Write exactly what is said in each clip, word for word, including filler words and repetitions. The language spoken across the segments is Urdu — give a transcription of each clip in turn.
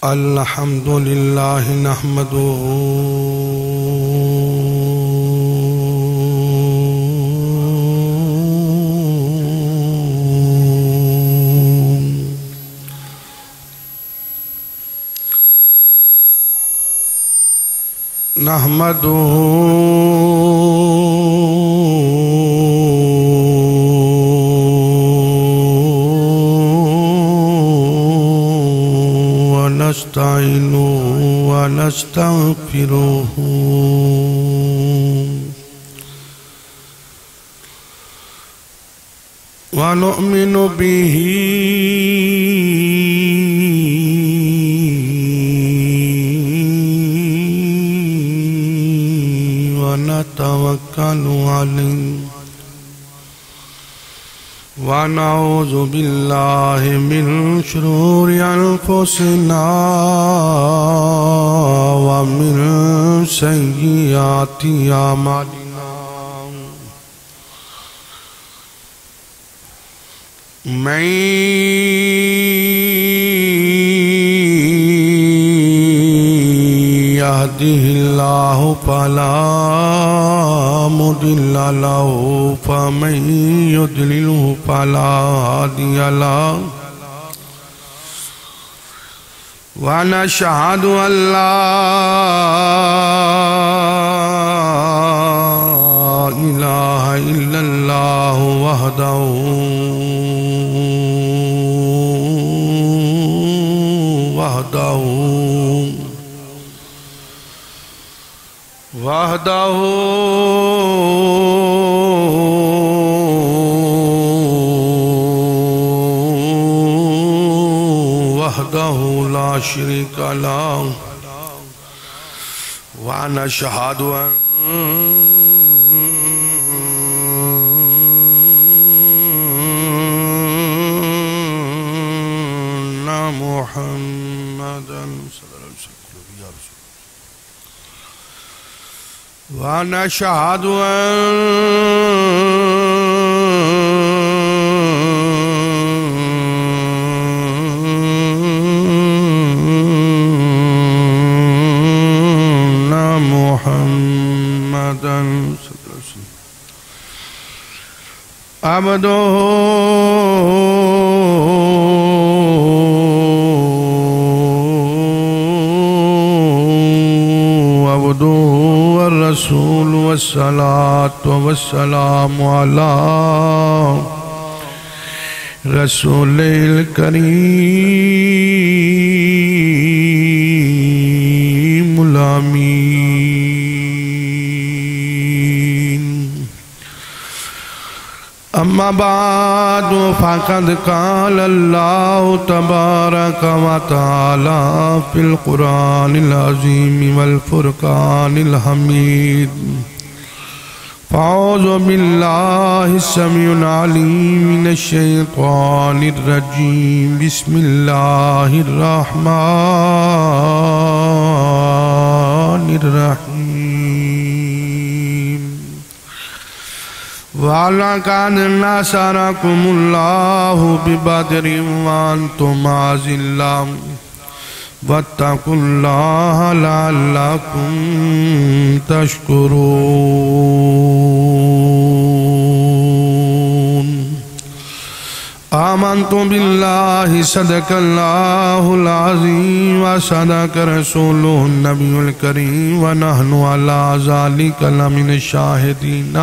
الحمد لله نحمده نحمده ونستعينه ونستغفره ونؤمن به ونتوكل عليه ونعوذ بالله من شرور أنفسنا ومن سيئات أعمالنا من يهده الله فلا مضل له ومن يضلله فلا هادي له ونشهد أن لا إله إلا الله وحده وحده وحده وحده لا شريك له ونشهد أن محمدا صلى الله عليه وسلم ونشهد أن محمدا صلى الله عليه وسلم عبده والرسول والصلاة والسلام على رسول الكريم الأمين أما بعد فقد قال الله تبارك وتعالى في القرآن العظيم والفرقان الحميد فأعوذ بالله السميع العليم من الشيطان الرجيم بسم الله الرحمن الرحيم وَلَقَدْ نَصَرَكُمُ اللَّهُ بِبَدْرٍ وَأَنْتُمْ أَذِلَّةٌ وَاتَّقُوا اللَّهَ لَعَلَّكُمْ تَشْكُرُونَ آمنت بالله صدق الله العظيم وصدق رسوله النبي الكريم ونحن على ذلك لمن الشاهدين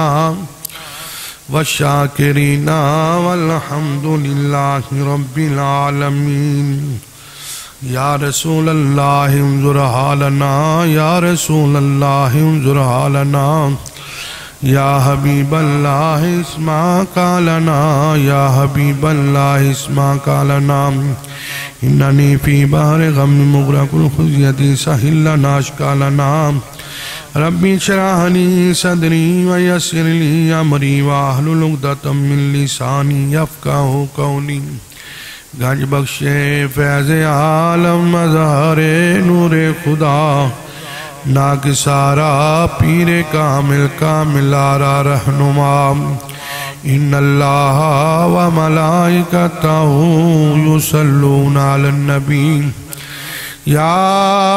والشاكرين والحمد لله رب العالمين یا رسول اللہ انظر حالنا یا رسول اللہ انظر حالنا یا حبیب اللہ اسمع قالنا یا حبیب اللہ اسمع قالنا اننی فی بحر غم مغرق الخزیتی سہل لنا اشکالنا ربی شرح لی صدری ویسر لی امری واحلل عقدۃ من لسانی یفقہوا قولی گنج بخشے فیض عالم مظہر نور خدا ناگسارا پیر کامل کامل آرا رہنما ان اللہ و ملائکتہ یصلون علی النبی يا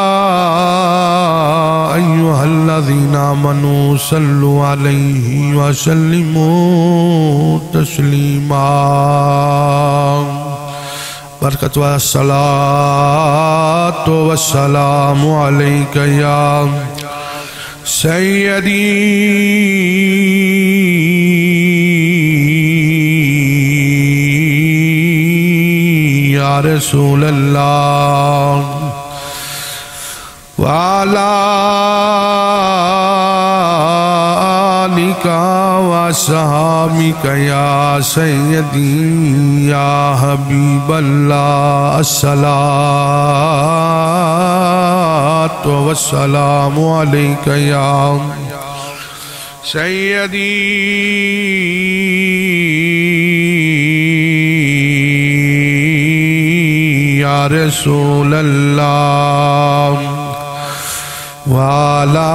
أيها الذين آمنوا صلوا عليه وسلموا تسليما بركة والصلاة والسلام عليك يا سيدي يا رسول الله وعلى آلك وصحابك يا سيدي يا حبيب الله الصلاة والسلام عليك يا سيدي يا رسول الله وعلى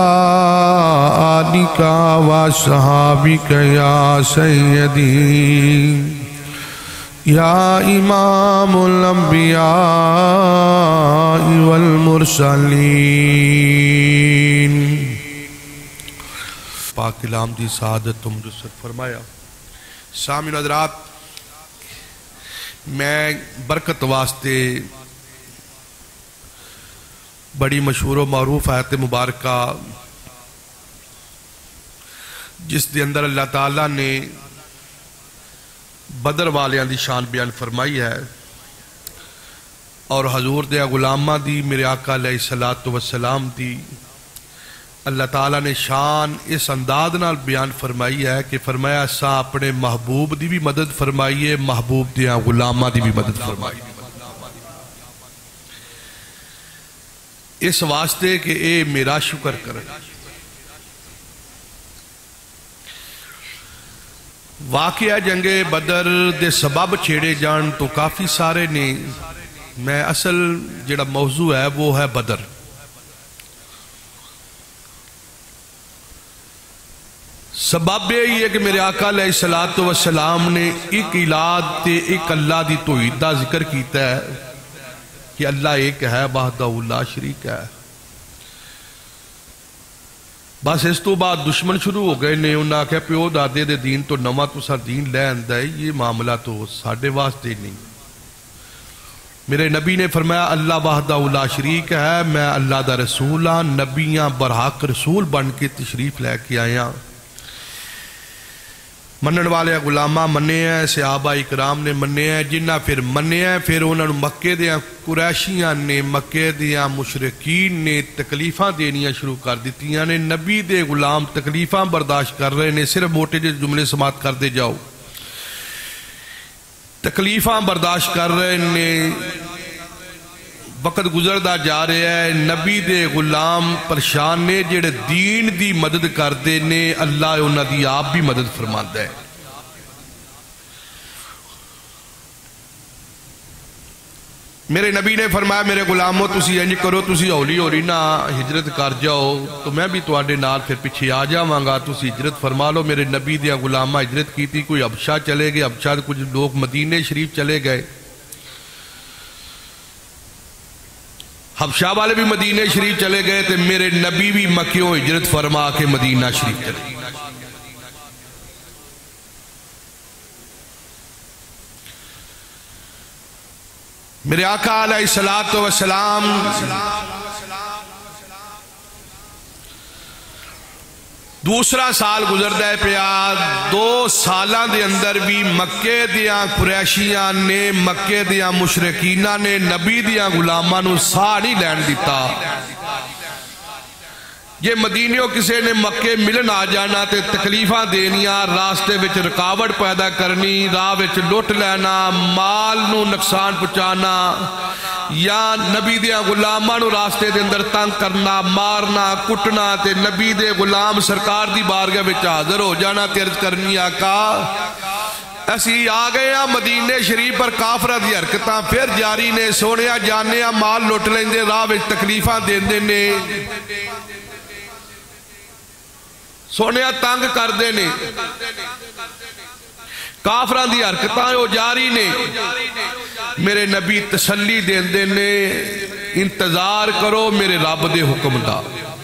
آلك وصحابك يا سيدي يا إمام الأنبياء والمرسلين پاک کلام دی سعادت تم رسد فرمایا. سامعین حضرات، میں برکت واسطے بڑی مشہور و معروف آیت مبارکہ جس دے اندر اللہ تعالیٰ نے بدر والیاں دی شان بیان فرمائی ہے اور حضور دے غلامہ دی میرے آقا علیہ السلام دی اللہ تعالیٰ نے شان اس انداز نال بیان فرمائی ہے کہ فرمایا سا اپنے محبوب دی بھی مدد فرمائیے، محبوب دیاں غلامہ دی بھی مدد فرمائیے، اس واسطے کہ اے میرا شکر کرے. واقعہ جنگ بدر دے سبب چھیڑے جان تو کافی سارے نے، میں اصل جڑا موضوع ہے وہ ہے بدر. سبب یہ ہے کہ میرے آقا علیہ السلام نے ایک الہ تے ایک اللہ دی توحید دا ذکر کیتا ہے کہ اللہ ایک ہے، وحدہ لا شریک ہے. بس اس تو بعد دشمن شروع ہو گئے نے، انہاں کہا پیو دادے دے دین تو نواں تو سا دین لے آندا ہے، یہ معاملہ تو ساڈے واسطے نہیں. میرے نبی نے فرمایا اللہ وحدہ لا شریک ہے، میں اللہ دا رسول ہاں، نبیاں برحق رسول بن کے تشریف لے کے آیا. منن والے غلامہ منے ہیں، صحابہ اکرام نے منے ہیں، جنہ پھر منے ہیں پھر انہوں نے مکے دیاں قریشیاں نے، مکے دیاں مشرکین نے تکلیفاں دینیاں شروع کر دیتیاں نے. نبی دے غلام تکلیفاں برداشت کر رہے نے، صرف موٹے جے جملے سماعت کر دے جاؤ، تکلیفاں برداشت کر رہے نے. وقت گزردہ جا رہے ہیں، نبی دے غلام پریشان نے، جڑے دین دی مدد کر دے نے، اللہ انہاں دی آپ بھی مدد فرماتا ہے. میرے نبی نے فرمایا میرے غلاموں تسی انج کرو، تسی ہولی ہولی نہ ہجرت کر جاؤ تو میں بھی تواڈے نال پھر پیچھے آ جاواں گا، تسی ہجرت فرما لو. میرے نبی دے غلامہ ہجرت کی تھی، کوئی حبشہ چلے گئے، حبشہ کچھ لوگ مدینے شریف چلے گئے، حبشہ والے بھی مدینہ شریف چلے گئے تھے. میرے نبی بھی مکیوں ہجرت فرما کے مدینہ شریف چلے گئے. میرے آقا علیہ السلام دوسرا سال گزر دے پیا، دو سالاں دے اندر بھی مکے دیاں قریشیاں نے، مکے دیاں مشرکیناں نے نبی دیاں غلاماں نو ساہ نہیں لین دیتا. یہ مدینیوں کسے نے مکے ملن آ جانا تے تکلیفاں دینیاں، راستے وچ رکاوٹ پیدا کرنی، راہ وچ لٹ لینا، مال نو نقصان پہنچانا، یا نبی دے غلاماں نو راستے دے اندر تنگ کرنا، مارنا، کٹنا. تے نبی دے غلام سرکار دی بارگاہ وچ حاضر ہو جانا تے عرض کرنی آقا اسی آ گئے ہیں مدینے شریف پر، کافرہ دی حرکتاں پھر جاری نے، سونیا جانے مال لٹ لیندے، راہ وچ تکلیفاں دیندے نے، سونیا تنگ کر دے نے، کافران دی حرکتاں ہو جاری نے. میرے نبی تسلی دین دے نے انتظار کرو میرے رب دے حکم دا.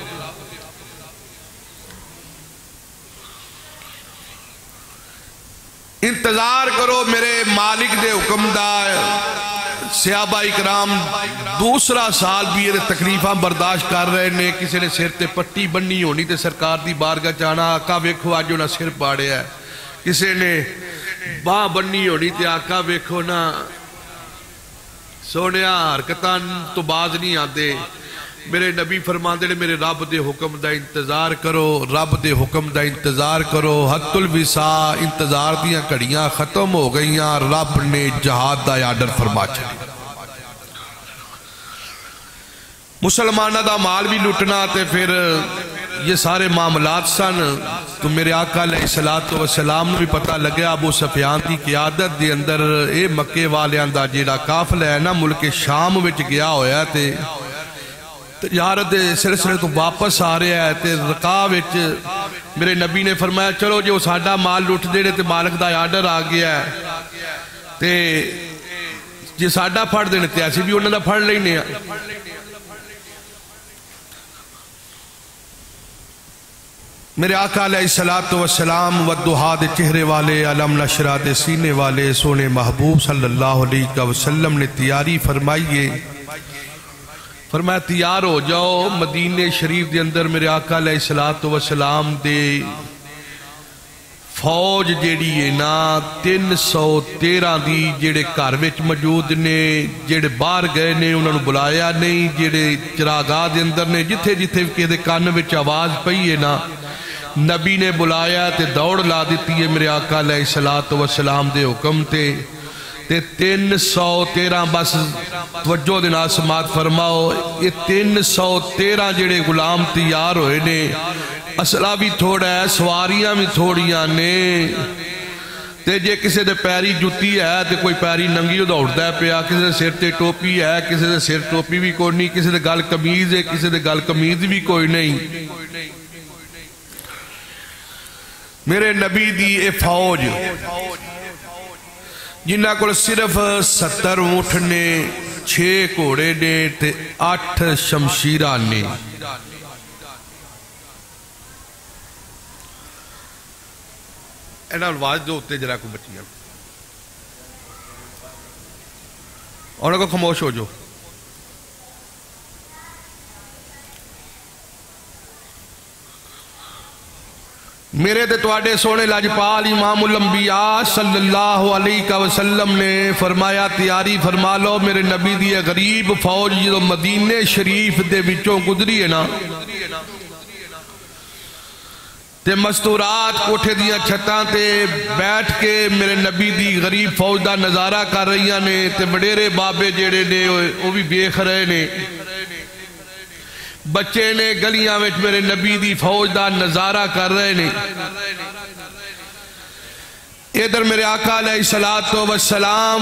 انتظار کرو میرے مالک دے حکم دا. صحابہ اکرام دوسرا سال بھی یہ تکلیفاں برداشت کر رہے نے. کسی نے سر تے پٹی بننی ہونی تے سرکار دی بارگاہ جانا, آقا ویکھو آج انہاں سر پاڑیا ہے. کسی نے باں بننی ہونی تے آقا ویکھو نا سونیا حرکتاں تو باز نہیں آتے. میرے نبی فرماندے نے میرے رب دے حکم دا انتظار کرو, رب دے حکم دا انتظار کرو. حت الوسا انتظار دیاں کڑیاں ختم ہو گئیاں, رب نے جہاد دا آرڈر فرما چھڑیا. مسلمانہ دا مال بھی لٹنا تے پھر یہ سارے معاملات سن. تو میرے آقا علیہ السلام نے بھی پتہ لگیا ابو سفیان دی قیادت دے اندر اے مکے والیاں دا جیڑا قافلہ ہے نا ملک شام وچ گیا ہویا تے تجارت سلسلے تو واپس آ رہا ہے. تے رقاع وچ میرے نبی نے فرمایا چلو جو ساڈا مال لٹ دے تے مالک دا آرڈر آ گیا ہے تے جے ساڈا پھڑ دینے تے ایسی بھی انہاں دا پھڑ لینے. میرے آقا علیہ السلام والدہا دے چہرے والے, علم نشرہ دے سینے والے سونے محبوب صلی اللہ علیہ وسلم نے تیاری فرمائیے. فرمایا تیار ہو جاؤ. مدینہ شریف دے اندر میرے آقا علیہ السلام دے فوج جیڑی ہے نا تین سو تیرہ دی جیڑے گھر وچ موجود نے, جیڑے باہر گئے نے انہوں نے بلایا نہیں, جیڑے چراغاہ دے اندر نے جتھے جتھے کدے کان وچ آواز پئی ہے نا نبی نے بلایا تے دوڑ لا دیتی ہے میرے آقا علیہ السلام دے حکم تے. تے تین سو تیرہ بس توجہ دینا سماعت فرماؤ, یہ تین سو تیرہ جڑے غلام تیار ہوئے نے. اسلحہ بھی تھوڑا ہے, سواریاں بھی تھوڑیاں نے. تے جے کسی دے پیری جتی ہے تے کوئی پیری ننگی دوڑتا ہے پیا, کسی دے سر تے ٹوپی ہے, کسی دے سر ٹوپی بھی کوئی نہیں, کسی دے گل کمیز ہے, کسی دے گل کمیز بھی کوئی نہیں. میرے نبی دی اے فوج جنہ کو صرف ستر اونٹ نے, چھ گھوڑے نے تے آٹھ شمشیرہ نے. اینا الواز جو ہوتے جرا کو بچیاں اور کو خاموش ہو جو. میرے تے تواڈے سونے لاجپال امام الانبیاء صلی اللہ علیہ وسلم نے فرمایا تیاری فرما لو. میرے نبی دی غریب فوج جو مدینہ شریف دے وچوں گزری ہے نا تے مستورات کوٹھے دیاں چھتاں تے بیٹھ کے میرے نبی دی غریب فوج دا نظارہ کر رہی نے. تے بڑیرے بابے جیڑے نے وہ بھی دیکھ رہے نے, بچے نے گلیاں وچ میرے نبی دی فوج دا نظارہ کر رہے نے. ادھر میرے آقا علیہ السلام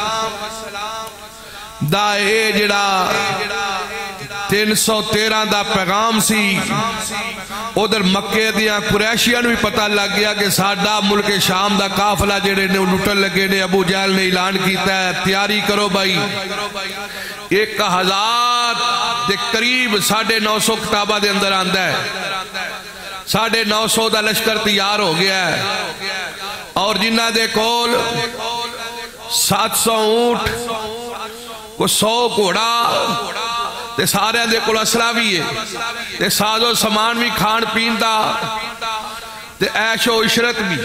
دا اے جڑا تین سو تیرہ دا پیغام سی, ادھر مکے دیاں قریشیاں بھی پتہ لگ گیا کہ ساڈا ملک شام دا قافلہ جڑے نے لٹن لگے نے. ابو جہل نے اعلان کیتا ہے تیاری کرو بھائی. ایک ہزار دے قریب ساڑھے نو سو کتابہ دے اندر آندہ ہے, ساڑھے نو سو دا لشکر تیار ہو گیا ہے. اور جنہ دے کول سات سو اونٹ کو سو گھوڑا تے سارے دے کول اسلحہ بھی ہے, تے ساز و سامان بھی کھان پین دا تے عیش و عشرت بھی.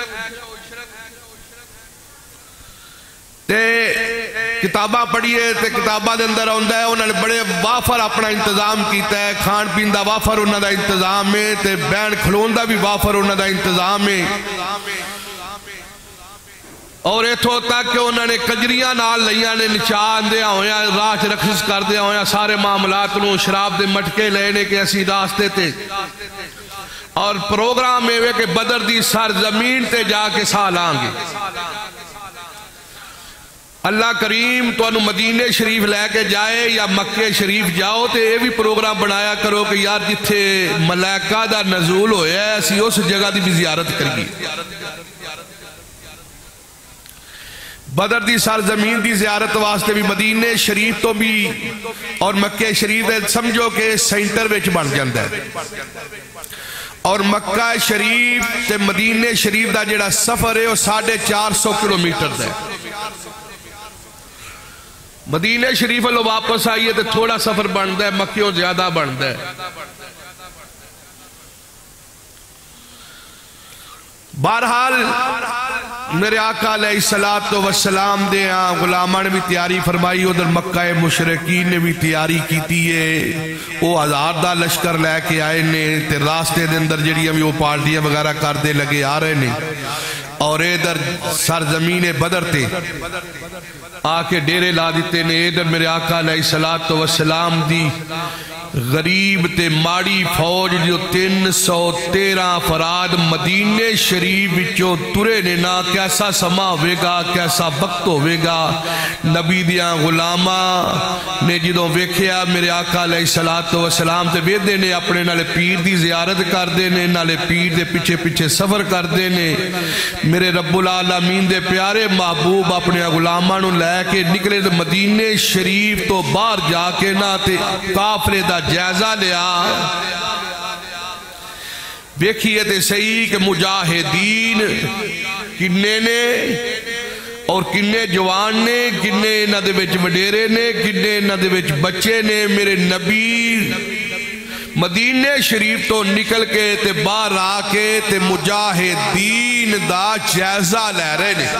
تے کتاباں پڑھیے تے کتاباں دے اندر ہوندہ ہے انہوں نے بڑے وافر اپنا انتظام کیتا ہے. کھان پین دا وافر انہوں دا انتظام ہے, تے بین کھلون دا بھی وافر انہوں دا انتظام ہے. اور ایتھو تک کہ انہوں نے کجریاں نال لئیاں نے نچان دیا ہویا, راہ رخص کر دیا ہویا, سارے معاملات نو شراب دے مٹکے لینے کے اسی راستے تے. اور پروگرام میں ہوئے کہ بدر دی سرزمین تے جا کے سال آنگے. اللہ کریم تو انہوں مدینہ شریف لے کے جائے یا مکہ شریف جاؤ تے یہ بھی پروگرام بنایا کرو کہ یار جتھے ملائکہ دا نزول ہویا ہے اسی اس جگہ دی بھی زیارت کریے. بدر دی سرزمین دی زیارت واسطے بھی مدینے شریف تو بھی اور مکہ شریف سمجھو کہ سینٹر وچ بن جاندا ہے اور مکہ شریف تے مدینے شریف دا جڑا سفر ہے وہ ساڑھے چار سو کلومیٹر دا ہے مدینے شریف لو واپس آئیے تے تھوڑا سفر بندا ہے مکیوں زیادہ بندا ہے بہرحال میرے آقا علیہ السلام دے ہاں غلامہ نے بھی تیاری فرمائی ادھر مکہ مشرقین نے بھی تیاری کیتی ہے وہ ہزار دا لشکر لے کے آئے نے تے راستے دے اندر جڑیاں بھی وہ پارٹیاں وغیرہ کر دے لگے آ رہے نے اور ادھر سرزمین بدر تے آ کے ڈیرے لا دیتے نے ادھر میرے آقا علیہ السلام دی غریب تے ماڑی فوج جو تین سو تیرہ فراد مدینے شریف وچوں ترے نے نا کیسا سما ہوئے گا کیسا وقت ہوئے گا نبی دیاں غلامہ نے جدوں ویکھیا میرے آقا علیہ السلام تے ویدے نے اپنے نالے پیر دی زیارت کر دے نے نالے پیر دے پیچھے پیچھے سفر کر دے نے میرے رب العالمین دے پیارے محبوب اپنے غلامہ نو لے کے نکلے مدینے شریف تو باہر جا کے نا تے کافلے دا جائزہ لیا دیکھئے تے صحیح کہ مجاہدین کنے نے اور کنے جوان نے کنے ندے وچ وڈیرے نے کنے ندے وچ بچے نے میرے نبی مدینے شریف تو نکل کے تے باہر آ کے تے مجاہدین دا جائزہ لے رہے نے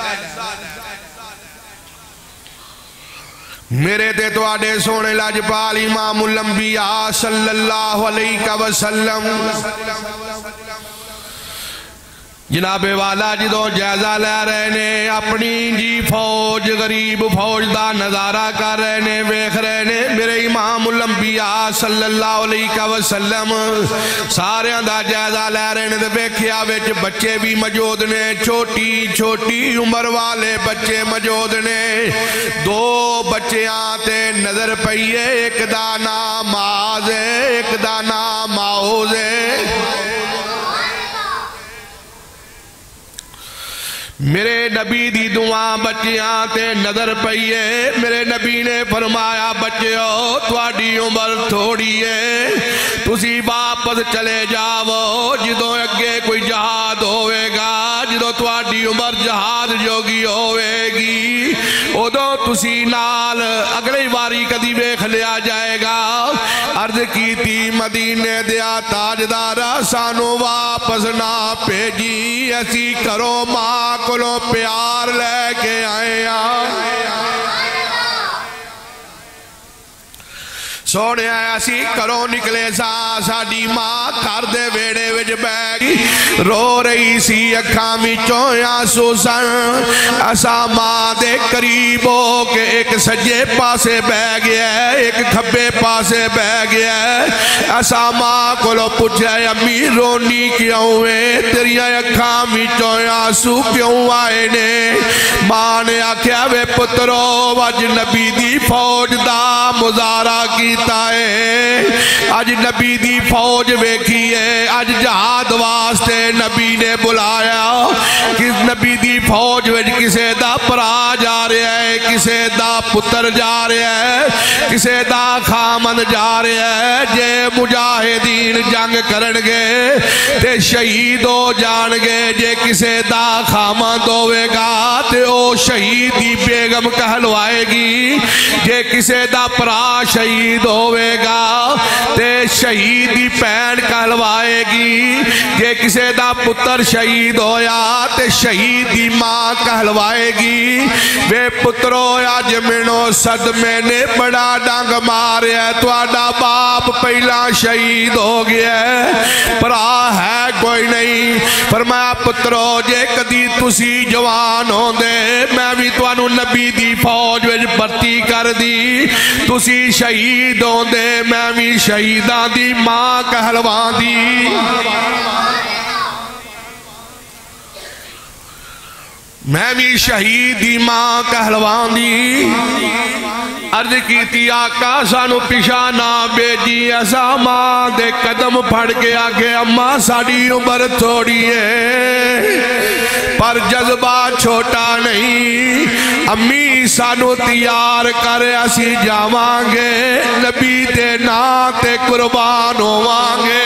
میرے تے تو آڈے سونے لاجپال امام الانبیاء صلی اللہ علیہ وسلم جناب والا جدوں جائزہ لے رہے نے اپنی جی فوج غریب فوج دا نظارہ کر رہے نے ویکھ رہے نے میرے امام الانبیاء صلی اللہ علیہ وسلم سارے دا جائزہ لے رہے نے ویکھیا وچ بچے بھی موجود نے چھوٹی چھوٹی عمر والے بچے موجود نے دو بچیاں تے نظر پئیے ایک دا نام معاذ ہے ایک دا نام معوذ ہے میرے نبی دی دعا بچیاں تے نظر پئیے میرے نبی نے فرمایا بچیو تواڈی عمر تھوڑی ہے تسی واپس چلے جاؤ جدوں اگے کوئی جہاد ہوئے گا جدوں تواڈی عمر جہاد جوگی ہوئے گی ادوں تسی نال اگلی واری کدی ویکھ لیا جائے گا عرض کیتی مدینے دیا تاجدارا سانو واپس نہ بھیجی ایسی کرو ماں کلو پیار لے کے آئے سونے آیا سی کرو نکلے سا ساڑی ماں کر دے ویڑے وچ بیگی رو رہی سی اکھاں وچوں آنسو سن ایسا ماں دے قریب ہو کہ ایک سجے پاسے بہ گیا ہے ایک کھبے پاسے بہ گیا ہے ایسا ماں کو لو پوچھے امی رونی کیوں ہے تیری اکھاں وچوں آنسو کیوں آئے نے ماں نے آکھیا وے پترو اج نبی دی فوج دا مظاہرہ کی آج نبی دی فوج ویکھی ہے آج جہاد واسطے نبی نے بلایا کس نبی دی فوج ویج کسے دا پرا جا رہا ہے کسے دا پتر جا رہا ہے کسے دا خامن جا رہا ہے جے مجاہدین جنگ کرن گے تے شہید ہو جان گے جے کسے دا خامن دوے گا تے او شہیدی بیگم کہلوائے گی جے کسے دا پرا شہید ہوئے گا تے شہیدی پین کہلوائے گی جے کسے دا پتر شہید ہویا تے شہیدی ماں کہلوائے گی وے پترو آج منو صدمے نے بڑا ڈانگ مارے ہے تو آڈا باپ پہلا شہید ہو گیا ہے پرا ہے کوئی نہیں فرمایا پترو جے کدی تسی جوان ہوں دے میں بھی تو انو نبی دی فوج ویج برتی کر دی تسی شہید ہوں دے میں بھی شہیدان دی ماں کہلوان دی میں بھی شہید دی ماں کہلوان دی عرض کیتی آقا سانو پیشا نہ بیجی ایسا ماں دے قدم پھڑ کے آگے اماں ساڑی عمر تھوڑی ہے پر جذبہ چھوٹا نہیں امی سانو تیار کرے اسی جاوانگے نبی دے ناتے قربان ہوانگے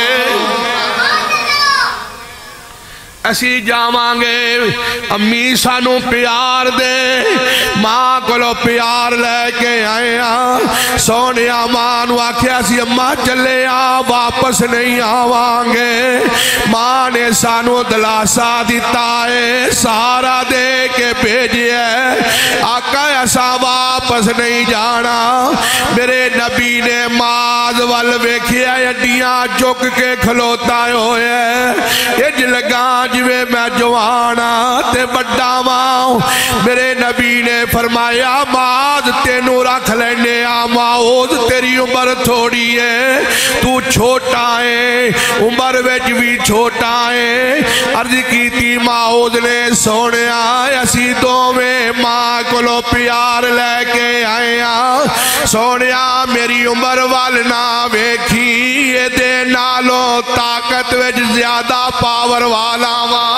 اسی جاوانگے امی سانو پیار دے ماں کلو پیار لے کے آئے آن سونے آمانو آکھے اسی اماں چلے آ واپس نہیں آوانگے ماں نے سانو دلاسا دیتا ہے سارا دے کے بھیجے آقا ایسا واپس نہیں جانا میرے نبی نے ماز وال ویکھیا اڈیاں چک کے کھلوتا ہوئے اج لگا جوے میں جوانا تے بڑا ماں میرے نبی نے فرمایا ماز تینو رکھ لینے آ ماؤز تیری عمر تھوڑی ہے تو چھوٹا ہے عمر ویچ بھی چھوٹا ہے عرض کی تھی ماؤز نے سونے آئے اسی دو میں ماں کلو پیار لے کے آئے آئے سونے آ میری عمر والنا ویکھی یہ دے نالو طاقت ویچ زیادہ پاور والا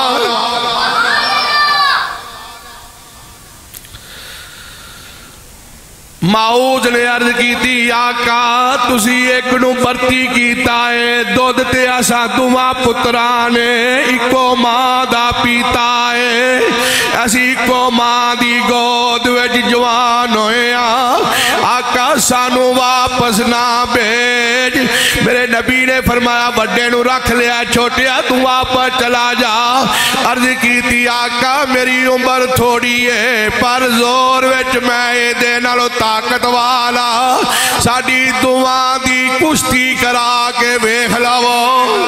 ماؤز نے عرض کی تھی آقا تسی ایک نو برتی کیتا ہے دودھ تے ایسا دعا پترانے ایکو ماں دا پیتا ہے ایسی ایکو ماں دی گود ویج جوان ہوئے آقا سانو واپس نہ بیج میرے نبی نے فرمایا بڑے نو رکھ لیا چھوٹیا تو واپس چلا جا عرض کی تھی آقا میری عمر تھوڑی ہے پر زور ویچ میں دینا لو طاقت والا ساڑی دعا دی کشتی کرا کے بیخ لو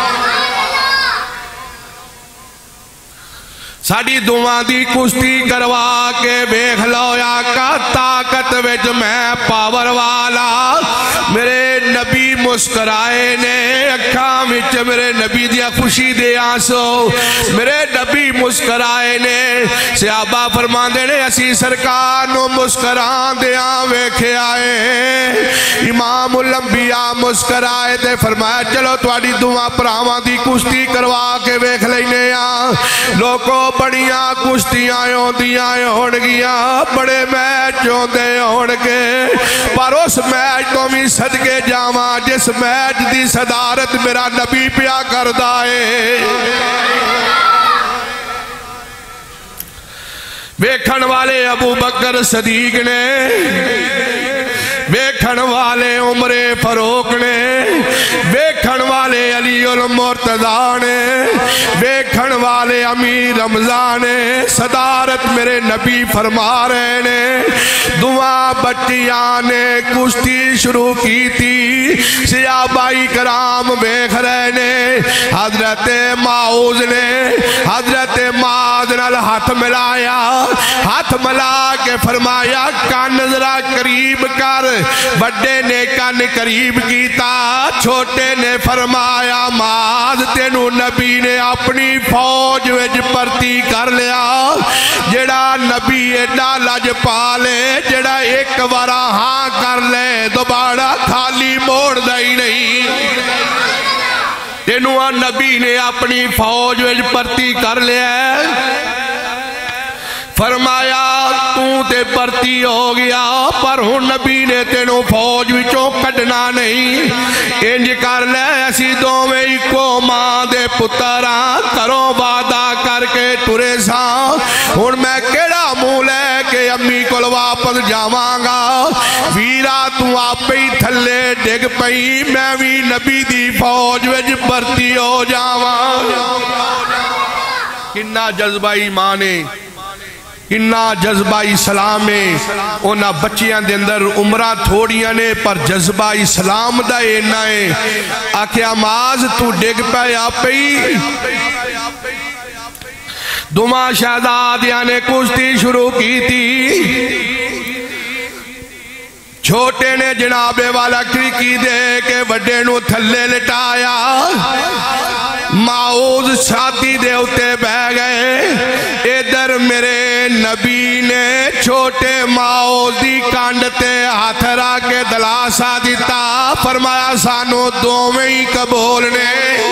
ساڑی دعا دی کشتی کروا کے بیخ لو آقا طاقت ویچ میں پاور والا میرے نبی مسکرائے نے اکھاں وچ میرے نبی دیا خوشی دے آنسو میرے نبی مسکرائے نے صحابہ فرمان دے نے اسی سرکار نو مسکران دے آوے کھے آئے امام الانبیاء مسکرائے دے فرمایا چلو تواڈی دعا پراواں دی کشتی کروا کے ویکھ لینے آ لوگوں بڑیاں کشتیاں ہوندیاں ہون گیا بڑے میچ ہوندے ہون گے پر اس میچ تو بھی صدقے جاواں جس میچ دی صدارت میرا نبی پیا کر دائے ویکھن والے ابو بکر صدیق نے ویکھن والے عمر فاروق نے ویکھن والے علی المرتضیٰ نے ویکھن والے امیر حمزہ نے صدارت میرے نبی فرما رہے نے دعا بچیاں نے کشتی شروع کی تھی صحابہ کرام ویکھ رہے نے حضرت معوذ نے حضرت معاذ نال ہاتھ ملایا ہاتھ ملا کے فرمایا کان ذرا قریب کر بڑے نے کان قریب کیتا چھوٹے نے فرمایا معاذ تینو نبی نے اپنی فوج وچ پرتی کر لیا جڑا نبی ایڈا لج پالے جڑا ایک بارا ہاں کر لے دوبارہ خالی موڑ دائی نہیں تینو نبی نے اپنی فوج وچ پرتی کر لیا فرمایا تو تے پرتی ہو گیا پر ہوں نبی نے تینوں فوج وچوں کڈنا نہیں انج کر لے ایسی دو میں کو ماں دے پتراں کرو وعدہ کر کے ٹرے سا ہوں میں کیڑا منہ لے کے امی کول واپس جاواں گا ویرا تو آپ ہی تھلے ڈگ پئی میں بھی نبی دی فوج وچ پرتی ہو جاواں کنا جذبہ ایمان نے انہا جذبہ اسلام ہے انہا بچیاں دے اندر عمرہ تھوڑیاں نے پر جذبہ اسلام دا اینا ہے آکھیا معاذ تو ڈگ پہ آپ ہی دماء شہزادیاں نے کشتی شروع کی تھی چھوٹے نے جناب والا کھڑکی دے کے بڑے نو تھلے لٹایا माऊज छाती दे उत्ते बह गए। इधर मेरे नबी ने छोटे माऊज दी कंड ते हाथ रख के दलासा दिता, फरमाया सानू दोवें ही कबूल ने।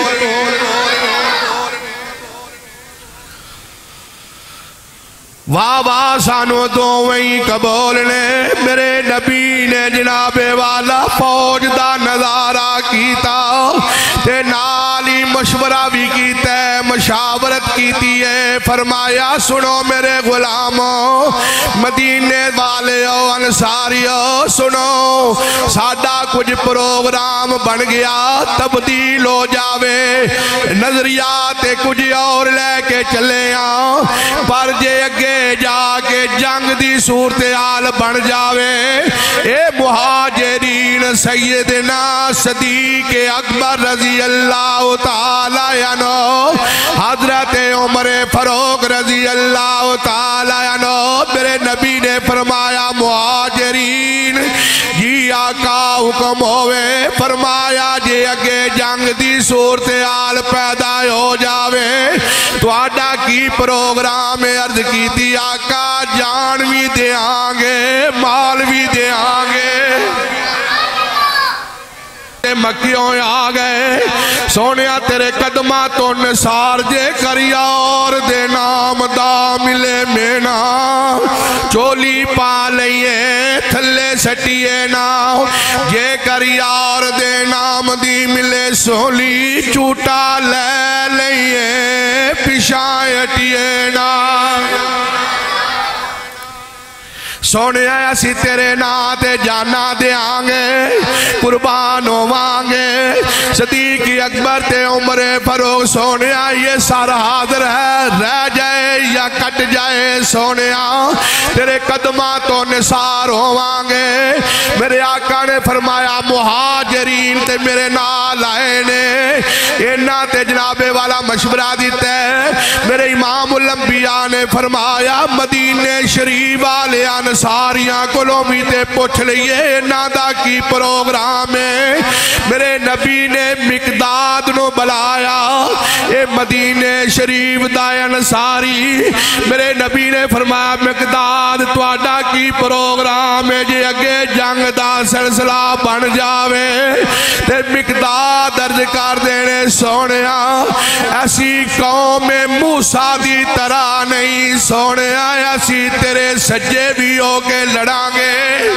वाह वाह सानू दोवें ही कबूल ने। मेरे नबी ने जनाबे वाला फौज दा नजारा कीता ते नाल ही मशवरा भी कीता, मशावरत कीती है। फरमाया सुनो मेरे गुलामों, मदीने वालेओ, अंसारियो सुनो, साडा कुछ प्रोग्राम बन गया, तब्दील हो जावे, नजरिया ते कुछ और लेके चले आ, पर जे अगे जाके जंग दी सूरत हाल बन जावे, ए मुहाजिरीन सैयदना सदीक अकबर रजी अल्लाह ताला अन्हु, हजरत उमर फारूक रजी अल्लाह ताला अन्हु, मेरे नबी ने फरमाया मुहाजिरीन जी आका हुक्म होवे, फरमाया जे अगे जंग दी सूरत हाल पैदा हो जावे तुहाडा की प्रोग्राम है। अर्ज कीती आका जान भी देंगे माल भी देंगे। मक्कियों आ गए सोने तेरे कदमा तो निसार जे करिया और दे नाम दा मिले मेना, चोली पा लइए थले सटिए ना, जे करिया और दे नाम दी मिले सोली, झूठा ले लइए पिछा हटिए ना। सोने असी तेरे नां ते जाना देंगे, कुर्बान होवांगे। सदीक अकबर ते उमर फारूक सोने ये सारा हाजिर है, रह जाए या कट जाए सोने तेरे कदमा तो निसार होवांगे। मेरे आका ने फरमाया मुहाजिरीन ते मेरे नाल आए ने, इन्हां ते जनाबे वाला मशवरा दिता है। मेरे इमाम उल अंबिया ने फरमाया मदीने शरीफ वाले सारियां कोलों भी ते पुछ लईए इन्हां दा की प्रोग्राम है। मेरे नबी ने मिकदाद नु बुलाया, ए मदीने शरीफ दा अंसारी, मेरे नबी ने फरमाया मिकदाद तुहाडा की प्रोग्राम है, जे अगे जंग दा सिलसिला बन जावे ते मिकदाद अर्ज कर देने सोनिया ऐसी कौम मूसा दी तरह नहीं सोनिया, ऐसी तेरे सज्जे भी हो के लड़ांगे,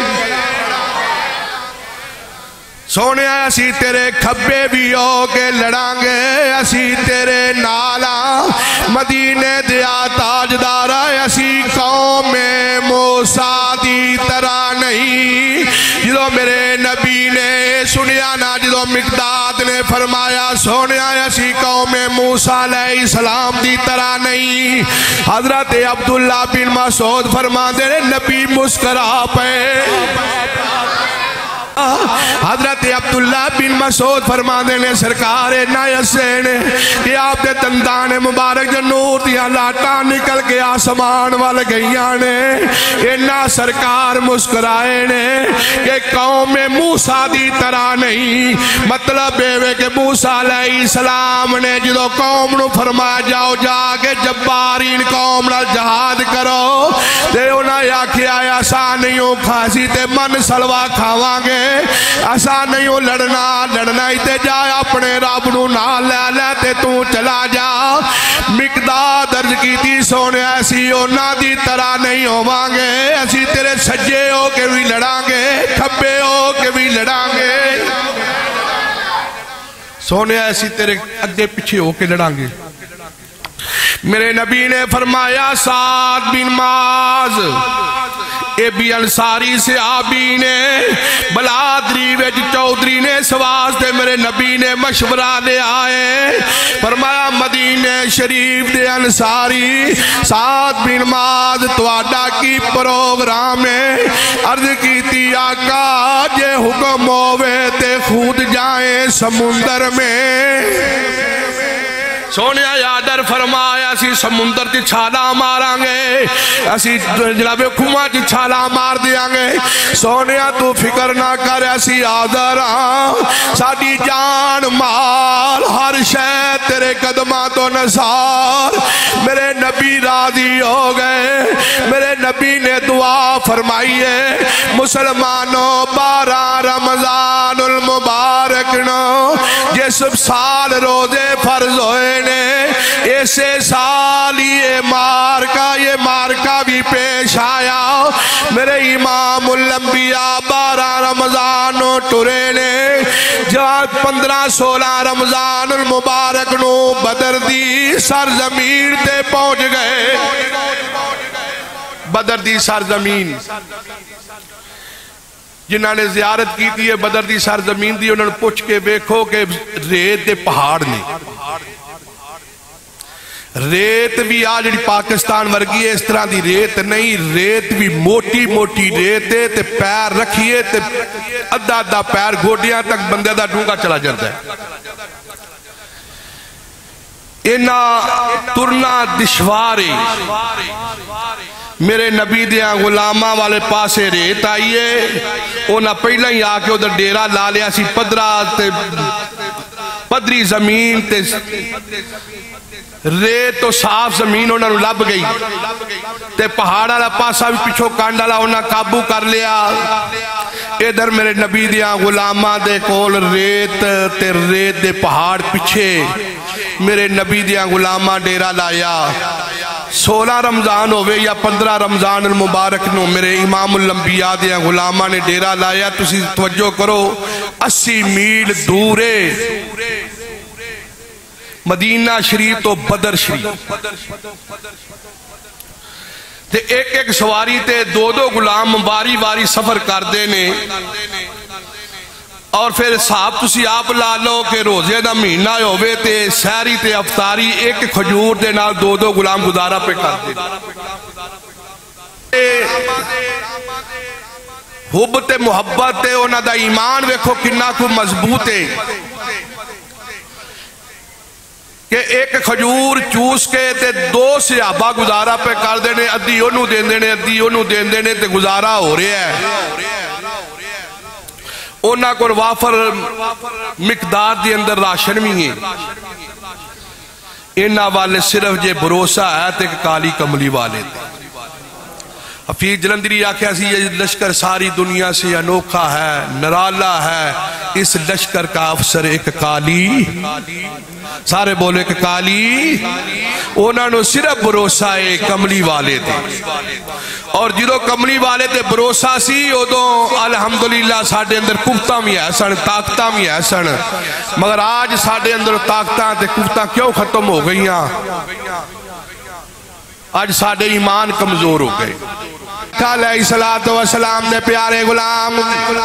सोने असी तेरे खब्बे भी हो के लड़ांगे, असी तेरे नाला मदीने दिया ताजदारा, असी कौम मूसा दी तरह नहीं। जो मेरे नबी ने सुनिया ना, जो मिकदाद ने फरमाया सोने असी कौम मूसा अलैहिस्सलाम दी तरह नहीं। हजरत अब्दुल्ला बिन मसूद फरमाते ने नबी मुस्कुरा पे, हजरत अब्दुल्ला बिन मसूद फरमाते ने सरकार इन्ना हसे ने कि आपके दंदां मुबारक जो नूर दियां लाटां निकल के आसमान वाल गईयां ने, इन्ना सरकार मुस्कुराए ने कि कौम मूसा दी तरह नहीं। मतलब ये कि मूसा अलैहिस्सलाम ने जो कौम नूं फरमाया जाओ जाके जब्बारीन कौम नाल जहाद करो, ते उन्हें आखिया असा नहीं खासी ते मन सलवा खावांगे, ऐसा नहीं हो लड़ना, लड़ना ही ते जा अपने रब नूं नाल लै लै ते तू चला जा। मिकदाद दर्ज की सोने ऐसी उन्हां दी तरह नहीं होवांगे, असी तेरे सज्जे हो के भी लड़ांगे, खब्बे हो के भी लड़ांगे, सोने ऐसी तेरे अगे पिछे हो के लड़ांगे। मेरे नबी ने फरमाया साद बिन माज ए भी अंसारी सहाबी ने बलादरी विच चौधरी ने सवास दे मेरे नबी ने मशवरा ले आए, फरमाया मदीने शरीफ दे अंसारी साद बिन माज तुहाडा की प्रोग्राम है। अर्ज कीती आका जे हुक्म होवे ते कूद जाए समुंदर में, सोने यादर फरमाया असी समुंदर च छाला मारांगे, असी जनाबे खुआ च छाला मार देंगे। सोने तू फिक्र ना कर असी आदर हाँ, साडी जान माल हर शय तेरे قدمہ تو نثار میرے نبی راضی ہو گئے میرے نبی نے دعا فرمائی ہے مسلمانوں بارہ رمضان المبارک نو جس سال روزے فرض ہوئے نے ایسے سال یہ مارکا یہ مارکا بھی پیش آیا میرے امام الانبیاء بارہ رمضان نو ٹرے نے جہاں پندرہ سولہ رمضان المبارک نو بدر دی سرزمین تے پہنچ گئے بدر دی سرزمین جنہاں نے زیارت کی تھی بدر دی سرزمین دی انہوں نے پوچھ کے بیکھو کہ ریت دے پہاڑ نے ریت بھی آج پاکستان ورگی ہے اس طرح دی ریت نہیں ریت بھی موٹی موٹی ریت ہے تے پیر رکھیے تے ادھا ادھا پیر گوڑیاں تک بندے دا ڈونگا چلا جاتا ہے انہا ترنا دشوارے میرے نبی دیاں غلامہ والے پاسے ریت آئیے انہا پہلے ہی آکے ادھر ڈیرا لا لیا سی پدرہ تے پدری زمین تے ریت تو صاف زمین انہوں نے لب گئی تے پہاڑا لا پاسا بھی پچھو کانڈا لا انہوں نے قابو کر لیا ادھر میرے نبی دیاں غلامہ دے کول ریت تے ریت دے پہاڑ پچھے میرے نبی دیاں غلامہ ڈیرا لایا سولہ رمضان ہوئے یا پندرہ رمضان المبارک نو میرے امام الانبیاء دیاں غلامہ نے ڈیرا لایا تسی توجہ کرو اسی میل دورے مدینہ شریف تو بدر شریف تے ایک ایک سواری تے دو دو غلام باری باری سفر کر دینے اور پھر صاحب تسی آپ لا لو کہ روزے دا مہینہ ہوئے تے سہری تے افطاری ایک کھجور دے نال دو دو غلام گزارا پہ کر دے حب تے محبت تے انہاں دا ایمان ویکھو کنہ کو مضبوط ہے کہ ایک کھجور چوس کے تے دو صحابہ گزارا پہ کر دینے ادھی انہوں دین دینے ادھی انہوں دین دینے تے گزارا ہو رہے ہیں انہاں کو وافر مقدار دی اندر راشن بھی ہیں انہاں والے صرف جے بھروسہ ہے تے کالی کملی والے تھے حفیظ جلندری آکھیا سی یہ لشکر ساری دنیا سے انوکھا ہے نرالا ہے اس لشکر کا افسر ایک کالی سارے بولے کہ کالی انہوں نے صرف بھروسہ ایک کملی والے تھے اور جدو کملی والے تھے بھروسہ سی ادو الحمدللہ ساڑھے اندر کفتہ بھی ہے سن طاقتہ بھی ہے سن مگر آج ساڑھے اندر طاقتہ تے کفتہ کیوں ختم ہو گئیاں آج ساڑھے ایمان کمزور ہو گئے علیہ السلام نے پیارے غلام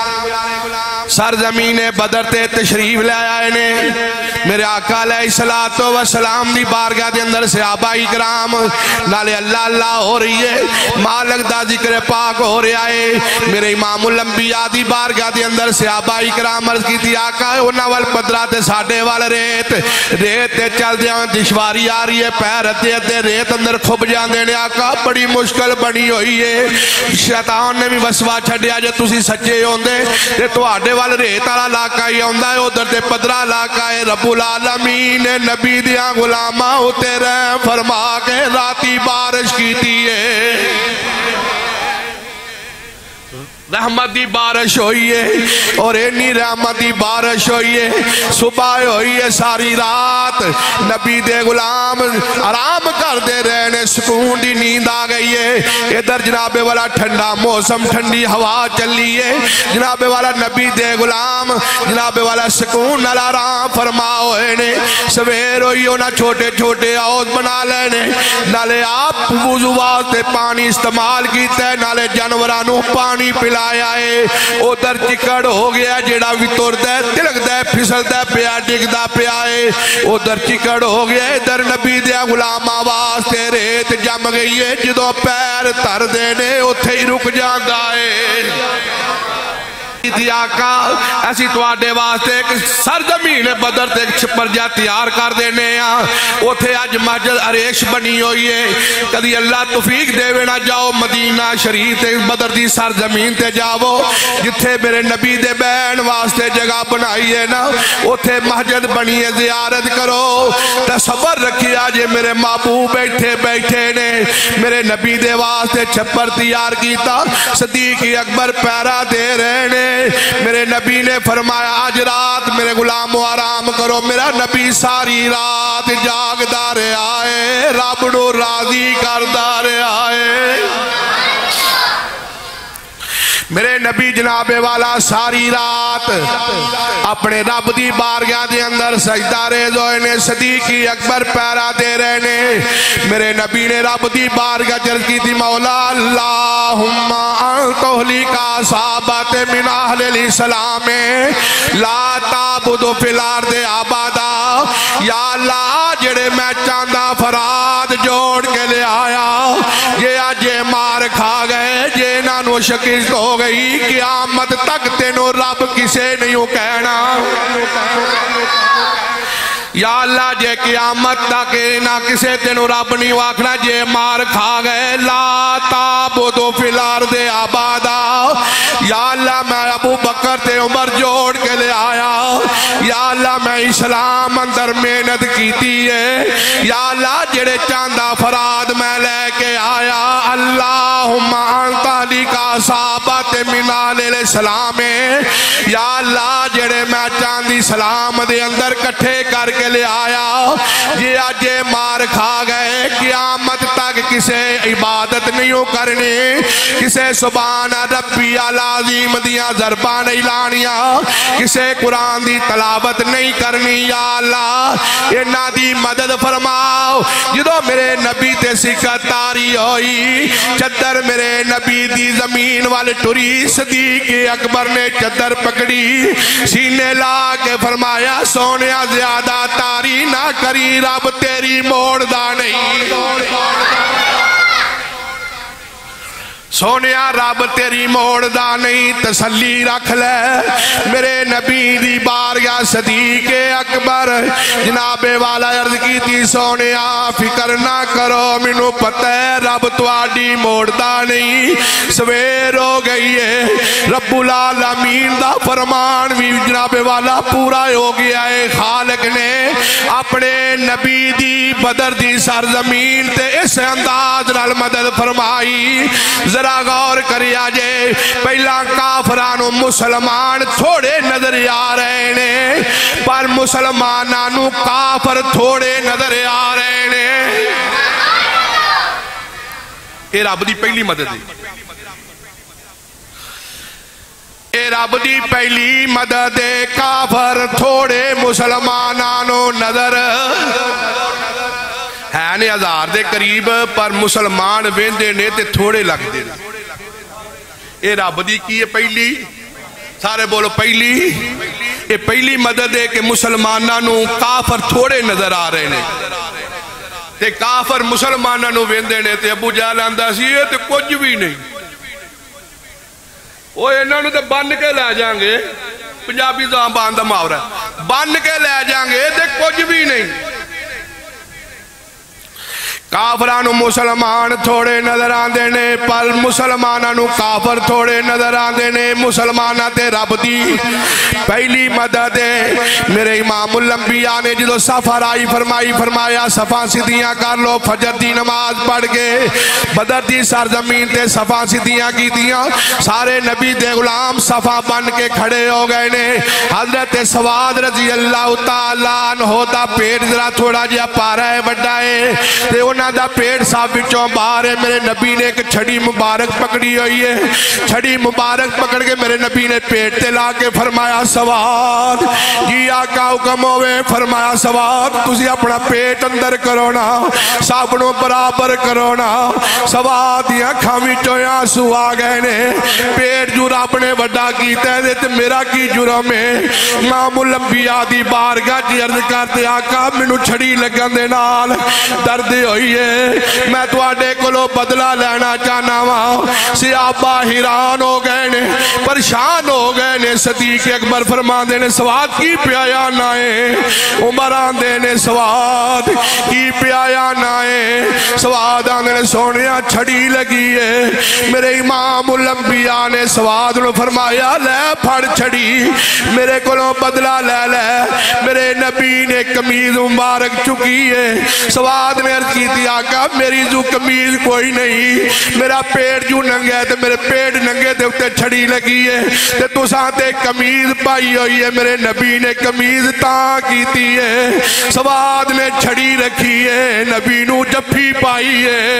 سرزمین بدر تے تشریف لے آئے نے میرے آقا علیہ السلام دی بارگاہ دے اندر صحابہ اکرام نالے اللہ اللہ ہو رہی ہے مالک دا ذکر پاک ہو رہا ہے میرے امام الانبیاء دی بارگاہ دے اندر صحابہ اکرام عرض کی تھی آقا انہاں وال پدرہ تے ساڑھے وال ریت ریت تے چل دیاں دشواری آ رہی ہے پیر تے تے ریت اندر کھب جان دینے آقا بڑی مشکل بنی ہوئی ہے شیطان نے بھی وسوا چھڑیا جے تسی سچے ہوندے تے تو آڈے وال ریت والا علاقہ ہی ہوندہ ہے ادھر تے پدرہ علاقہ ہے رب العالمین نے نبی دیاں غلامہ ہوتے رہے فرما کے راتی بارش کی دیئے رحمتی بارش ہوئی ہے اور اینی رحمتی بارش ہوئی ہے صبح ہوئی ہے ساری رات نبی دے غلام آرام کر دے رہنے سکون دی نیند آ گئی ہے ادھر جناب والا ٹھنڈا موسم ٹھنڈی ہوا چلی ہے جناب والا نبی دے غلام جناب والا سکون نال آرام فرما ہوئے نے سویر ہوئی ہونا چھوٹے چھوٹے آؤز بنا لینے نالے آپ وضو واسطے پانی استعمال کیتے نالے جانورانوں پانی پلا آیا ہے ادھر چکڑ ہو گیا جیڑا بھی توڑ دے تلک دے پھسل دے پیا ڈگ دا پیا ہے ادھر چکڑ ہو گیا ادھر نبی دیا غلام آواز تے ریت جم گئی ہے جدو پیر تر دینے اتھے ہی رک جاندہ ہے کی آقا ایسی تواڈے واسطے ایک سرزمین بدر تے ایک چھپر جا تیار کر دینے ہیں اوتھے اج مسجد عریش بنی ہوئی ہے کدی اللہ توفیق دے نہ جاؤ مدینہ شریف تے بدر دی سرزمین تے جاؤ جتھے میرے نبی دے بہن واسطے جگہ بنائی ہے نا اوتھے مسجد بنی ہے زیارت کرو تصور رکھیا جے میرے محبوب بیٹھے بیٹھے نے میرے نبی دے واسطے چھپر تیار کیتا صدیق اکبر پیرا دے رہے نے میرے نبی نے فرمایا آج رات میرے غلامو آرام کرو میرا نبی ساری رات جاگ دارے آئے رب نو راضی کر دارے آئے میرے نبی جناب والا ساری رات اپنے رب دی بارگاہ دے اندر سجدہ ریز ہوئے نے صدیقی اکبر پیرا دے رہے نے میرے نبی نے رب دی بارگاہ جرد کی تھی مولا اللہم انتہلی کا صحابت من اہل الاسلام لا تعبدو فی الارض آبادا یا اللہ جڑے میں چاندہ فراد جوڑ کے لے آیا یہ آجے مار کھا گئے یہ نانو شکست ہو گئی قیامت تک تینو رب کسے نہیں کہنا یا اللہ جے قیامت تک نہ کسے تینو رب نہیں واکھنا جے مار کھا گئے لا تعبدو فی الارض آبادا یا اللہ میں ابو بکر تے عمر جوڑ کے لے آیا یا اللہ میں اسلام اندر محنت کیتی ہے یا اللہ جڑے چاندہ فراد میں لے کے آیا اللہم انت علی کا صحابت من اہل الاسلام یا اللہ جڑے میں چاندی سلام دے اندر کٹھے کر کے لے آیا یہ آجے مار کھا گئے قیامت تک کسے عبادت نہیں کرنی کسے سبحان ربی العظیم دیاں ضرباں نہیں لانیاں کسے قرآن دی تلاوت نہیں کرنی یا اللہ انہاں دی مدد فرماؤ جدو میرے نبی تے سکت تاری ہوئی چدر میرے نبی دی زمین والے ٹوری صدیق اکبر نے چدر پکڑی سینے لا کے فرمایا سونیا زیادہ تاری نہ کری رب تیری موڑ دا نہیں سونیا رب تیری موڑ دا نہیں تسلی رکھ لے میرے نبی دی بارگاہ صدیق اکبر جناب والا عرض کی تھی سونیا فکر نہ کرو منو پتہ ہے رب تواڈی موڑ دا نہیں سویر ہو گئی ہے رب العالمین دا فرمان بھی جناب والا پورا ہو گیا ہے خالق نے اپنے نبی دی بدر دی سرزمین تے اس انداز نال مدد فرمائی ذرا غور کریا جے پہلا کافرانو مسلمان تھوڑے نظر آ رہے نے پر مسلمانانو کافر تھوڑے نظر آ رہے نے اے رب دی پہلی مدد ہے اے رب دی پہلی مدد ہے کافر تھوڑے مسلمانانو نظر ہے نے ہزار دے قریب پر مسلمان ویندے نے تے تھوڑے لگ دے اے رب دی کی ہے پہلی سارے بولو پہلی اے پہلی مدد ہے کہ مسلمانانو کافر تھوڑے نظر آ رہے نے تے کافر مسلمانانو ویندے نے تے ابو جہل آندا سی یہ تے کچھ بھی نہیں وہ انہاں نوں تے بن کے لے جائیں گے پنجابی زبان دا محاورہ بن کے لے جائیں گے تے کچھ بھی نہیں کافرانو مسلمان تھوڑے نظر آندے نے پر مسلمانانو کافر تھوڑے نظر آندے نے مسلمانہ تے رب دی پہلی مدد ہے میرے امام الانبیاء نے جدو سفر آئی فرمائی فرمایا صفا سیدھیاں کر لو فجر دی نماز پڑھ کے بدر دی سرزمین تے صفا سیدھیاں کی دیاں سارے نبی دے غلام صفا بن کے کھڑے ہو گئے نے حضرت سواد رضی اللہ تعالیٰ عنہ دا پیٹ ذرا تھوڑا جیا پارا ہے بڑا ہے تے انہاں دا پیٹ صاحب بچوں باہر ہے میرے نبی نے ایک چھڑی مبارک پکڑی ہوئی ہے چھڑی مبارک پکڑ کے میرے نبی نے پیٹ تے لا کے فرمایا سواد جی آقا حکم ہوئے فرمایا سواد تسی اپنا پیٹ اندر کرو نا سابنوں برابر کرو نا سواد یا کھامی چویا سو آ گئے نے پیٹ جو رب نے وڈا کیتا ہے تے میرا کی جرم ہے؟ امام الانبیاء دی بارگاہ چ عرض کرتے آقا مینوں چھڑی لگن دے نال درد ہوئی ہے، میں تواڈے کولوں بدلہ لینا چاہنا وا۔ صحابہ حیران ہو گئے نے، پریشان ہو گئے نے۔ صدیق اکبر فرماندے نے سواد کی پیایا نہ ہے، عمر آندے نے سواد کی پیایا نہ ہے، سواد آندے نے سونیا چھڑی لگی ہے۔ میرے امام الانبیاء نے سواد نو فرمایا لے پھڑ چھڑی، میرے کولوں بدلہ لے لے۔ میرے نبی نے قمیض مبارک چکی ہے، سواد نے عرض کی تھی آقا میری جو قمیض کوئی نہیں، میرا پیٹ جو ننگے ہے تے میرے پیٹ ننگے دے اتے چھڑی لگی ہے تے تو سانتے قمیض پائی ہوئی ہے۔ میرے نبی نے قمیض تاں کیتی ہے، سواد نے چھڑی رکھی ہے، نبی نو جفی پائی ہے۔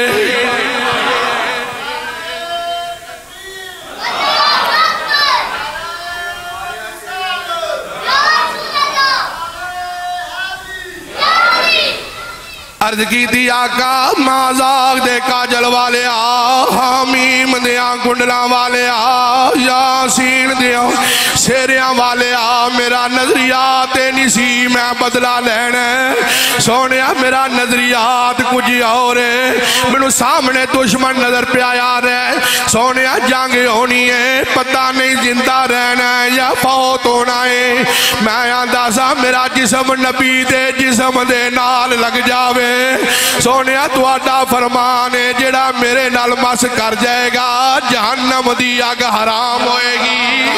عرض کی تھی آقا مازاق دے کاجل والے آ، حامیم دیاں گنڈلاں والے آ، یاسین دیاں سیریاں والے آ، میرا نظریات نسی میں بدلہ لینے سونیا، میرا نظریات کچھ اور ہے، منو سامنے دشمن نظر پہ آیا رہے سونیا، جنگ ہونی ہے پتہ نہیں زندہ رہنا ہے یا فوت ہونا ہے۔ میں آندہ سا میرا جسم نبی دے جسم دے نال لگ جاوے، سونیا تواڈا فرمان ہے جڑا میرے نال مس کر جائے گا جہنم دی اگ حرام ہوئے گی۔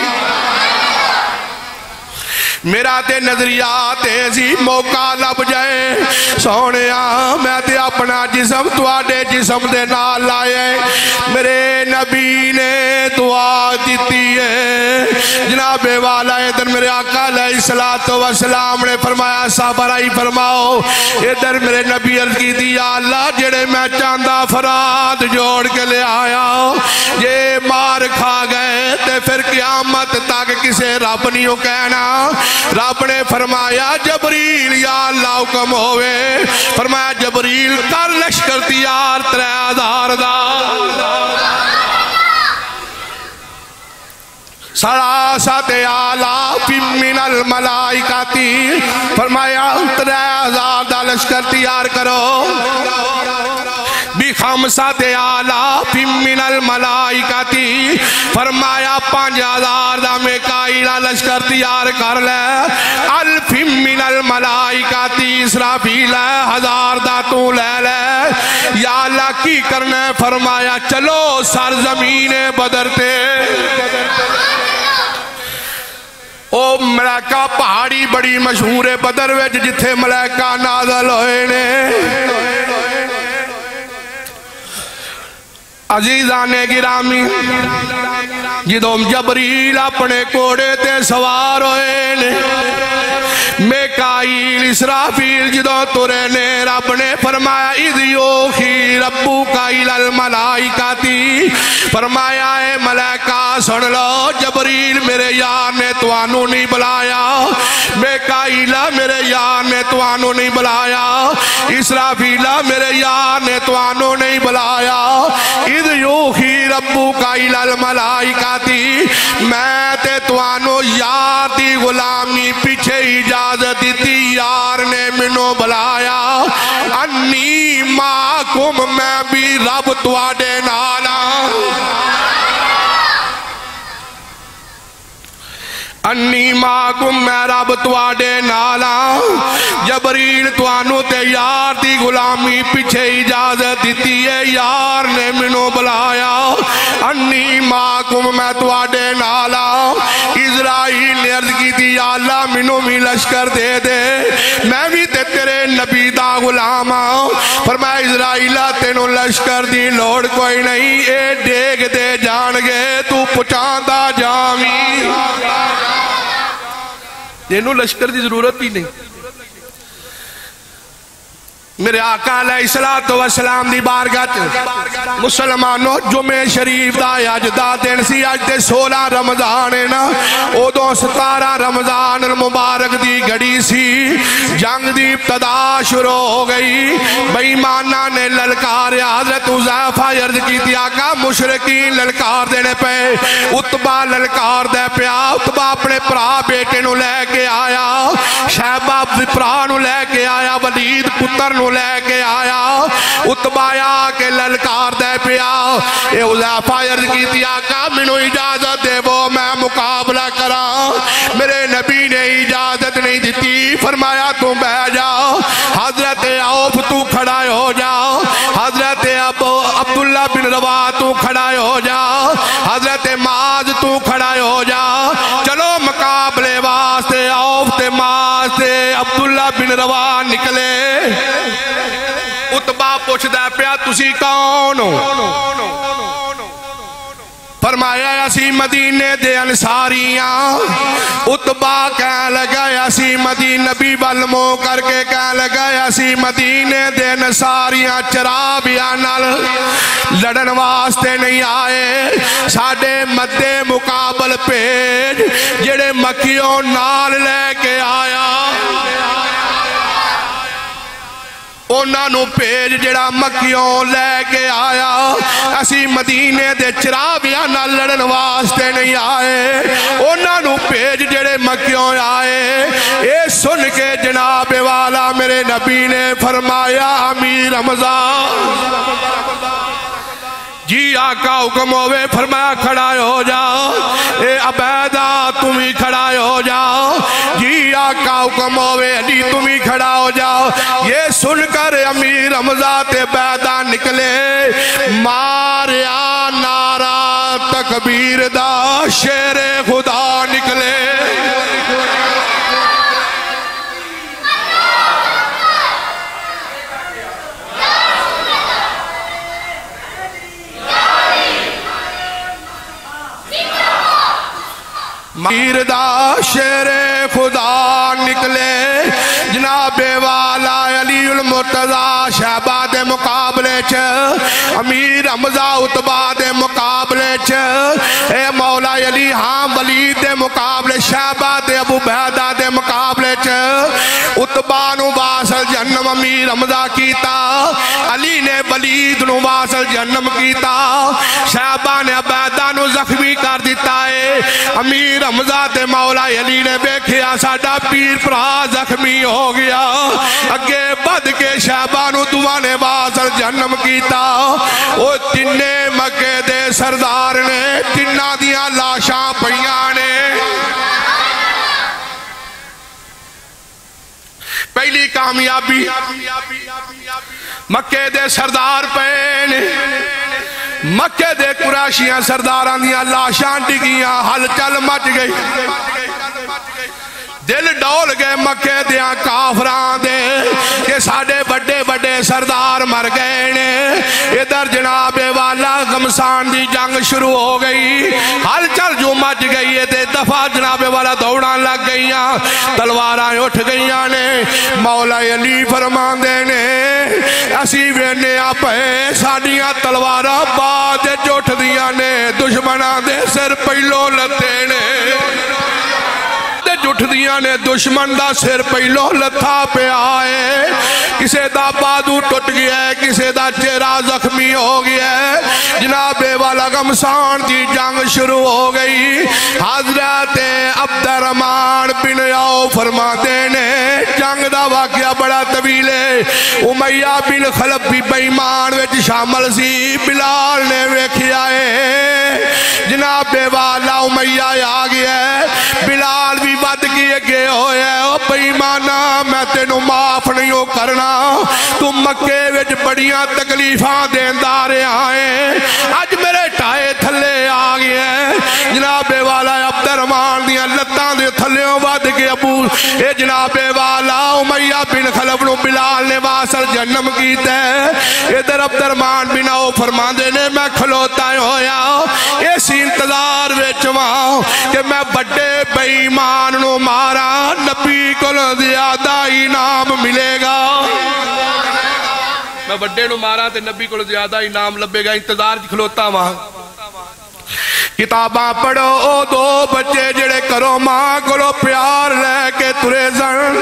میرا تے نظریات ایسی موقع لب جائے سونیا، میں تے اپنا جسم تواڈے جسم دے نال لائے۔ میرے نبی نے دعا دیتی ہے جناب والا ادھر میرے آقا علیہ السلام نے فرمایا صبر آئی فرماؤ، ادھر میرے نبی عرض کی دی یا اللہ جڑے میں چاندہ فراد جوڑ کے لے آیا یہ مار کھا گئے تے پھر قیامت تک کسے رب نہیں ہو کہنا۔ رب نے فرمایا جبریل یا اللہ حکم ہوئے، فرمایا جبریل کر لشکر تیار ترے ہزار دا سلاست آلاف من الملائکاتی، فرمایا ترے ہزار دا لشکر تیار کرو بھی خمسات آلاف من الملائکاتی، فرمایا پانچ ہزار دا میکائیل لشکر تیار کر لے، الف من الملائکاتی اسرافیل ہزار دا تو لے لے۔ یا اللہ کی کرنے فرمایا چلو سرزمین بدر تے، او ملائکہ پہاڑی بڑی مشہور بدر وچ جتھے ملائکہ نازل ہوئے نے۔ عزیزان گرامی جدوں جبریل اپنے کوڑے تے سوار ہوئے نے، میکائیل اسرافیل جدوں ترے نے، رب نے فرمایا اذ یوحی ربک الی الملائکۃ، فرمایا اے ملائکہ سن لو جبریل میرے یار نے توانوں نہیں بلایا، میکائیل میرے یار نے توانوں نہیں بلایا، اسرافیل میرے یار نے توانوں نہیں بلایا۔ اذ یوحی ربک الی الملائکۃ، میں تے توانوں یار دی غلامی پیچھے اجازت دیتی، یار نے منو بلایا، انی معکم میں بھی رب تواڈے نال انی معکم میں رب تواڈے نال، جبریل توانوں تے یار دی غلامی پیچھے اجازت دیتی ہے، یار نے منو بلایا، انی معکم میں تواڈے نال۔ اسرائیل نے عرض کی تھی یا اللہ منو بھی لشکر دے دے، میں بھی تے تیرے نبی دا غلام ہوں، فرمایا اسرائیل تینوں لشکر دی لوڑ کوئی نہیں، اے ڈیگ دے جان گے تو پچاندہ جامی، تینوں لشکر دی ضرورت ہی نہیں۔ میرے آقا علیہ الصلوۃ والسلام دی بارگاہ مسلمانوں جمعہ شریف دا اج دا دن سی اج تے سولہ رمضان ہے نا ادوں ستارہ رمضان المبارک دی گھڑی سی جنگ دی ابتدا شروع ہو گئی بے ایماناں نے للکاریا حضرت حذیفہ عرض کیتی آقا مشرکین للکار دینے پہ عتبہ للکار دے پیا عتبہ اپنے پرا بیٹے نو لے کے آیا شیبہ پرا نو لے کے آیا ولید پتر نو لے کے آیا اتبایا کے للکار دے پیا اے حذیفہ عرض کی تھی آقا منو اجازت دے وہ میں مقابلہ کرا میرے نبی نے اجازت نہیں دیتی فرمایا تو بہ جا حضرت عوف تو کھڑا ہو جا حضرت عبداللہ بن رواح تو کھڑا ہو جا حضرت معاذ تو کھڑا ہو جا چلو مقابلے واسطے عوف تے معاذ تے عبداللہ بن رواح نکلے عتبہ پوچھ دے پیا تسی کون ہو فرمایا اسی مدینے دے انصاریاں عتبہ کہہ لگا اسی مدینہ نبی والمو کر کے کہہ لگا اسی مدینے دے انصاریاں چرابیاں نال لڑن واسطے نہیں آئے ساڑھے مدے مقابل پیج جڑے مکیوں نال لے کے آیا اونا نو پیج جڑا مکیوں لے کے آیا اسی مدینے دے چرابیاں نہ لڑن واسطے نہیں آئے اونا نو پیج جڑے مکیوں آئے اے سن کے جناب والا میرے نبی نے فرمایا امیر حمزہ جی آقا حکم ہوئے فرمایا کھڑا ہو جاؤ اے عبیدہ تمہیں کھڑا ہو جاؤ جی آقا حکم ہوئے علی تمہیں کھڑا ہو جاؤ یہ سن کر امیر حمزہ تے عبیدہ نکلے ماریا نعرہ تکبیر دا شیر خدا نکلے میر دا شیر خدا نکلے جناب والا علی المرتضی شہبہ دے مقابلے چ امیر حمزہ عتبہ دے مقابلے چ اے مولا علی ہاں ولید دے مقابلے شہبہ دے ابو عبیدہ دے مقابلے چ عتبہ نو واسل جہنم امیر حمزہ کیتا علی نے ولید نو واسل جہنم کیتا شہبہ نے عبیدہ نو زخمی کر دیتا ہے امیر حمزہ تے مولا علی نے بیکھیا ساڑھا پیر پرا زخمی ہو گیا اگے بد کے شہبہ نو دعا نے واسل جہنم کیتا او تینے مکے دے سردار نے تینہ دیا لاشاں پہیاں نے پہلی کامیابی مکے دے سردار پہنے مکے دے قریشیاں سرداران دیا لاشاں ڈگیاں ہل چل مچ گئی دل ڈول گئے مکے دیا کافران دے کہ ساڑھے بڑے بڑے سردار مر گئے نے ادھر جناب والا غمسان دی جنگ شروع ہو گئی ہل چل جو مچ گئی ہے تے دفعہ جناب والا دوڑان لگ گئیاں تلواراں اٹھ گئیاں نے مولا علی فرمان دے نے اسی وینے آپے ساڑیاں تلواراں بعد جوٹھ دیا نے دشمنہ دے سر پہلو لتے نے جھٹ دیا نے دشمن دا سر پہلو لتھا پہ آئے کسے دا بادو ٹوٹ گیا ہے کسے دا چہرہ زخمی ہو گیا ہے جناب والا غمسان دی جنگ شروع ہو گئی حضرت عبدالرحمن بن عوف فرماتے نے جنگ دا واقعہ بڑا طویل ہے امیہ بن خلف بھی بیمان وچ شامل سی بلال نے ویکھیا ہے جناب والا امیہ آ گیا ہے بلال بھی بد کیے گئے ہوئے او بیمانہ میں تینوں معاف نہیں ہو کرنا تم مکے وچ بڑیاں تکلیفاں دیندارے آئیں آج میرے ٹائے تھلے آگئے ہیں جناب والا عبدالرحمن دیا لتاں دے تھلیوں بد کے ابو اے جناب والا امیہ بن خلف نو بلال نے واسل جہنم کیتے ہیں ادھر عبدالرحمن بن عوف فرمان دے نے میں کھلوتا ہویا ایسی انتظار وچ وہاں کہ میں بڑے بیمان نو مارا نبی کو زیادہ انعام ملے گا میں بڑے نو مارا تے نبی کو زیادہ انعام لبے گا، انتظار کھلوتا وہاں کتاباں پڑھو او دو بچے جڑے کرو ماں کو پیار لے کے ترے زن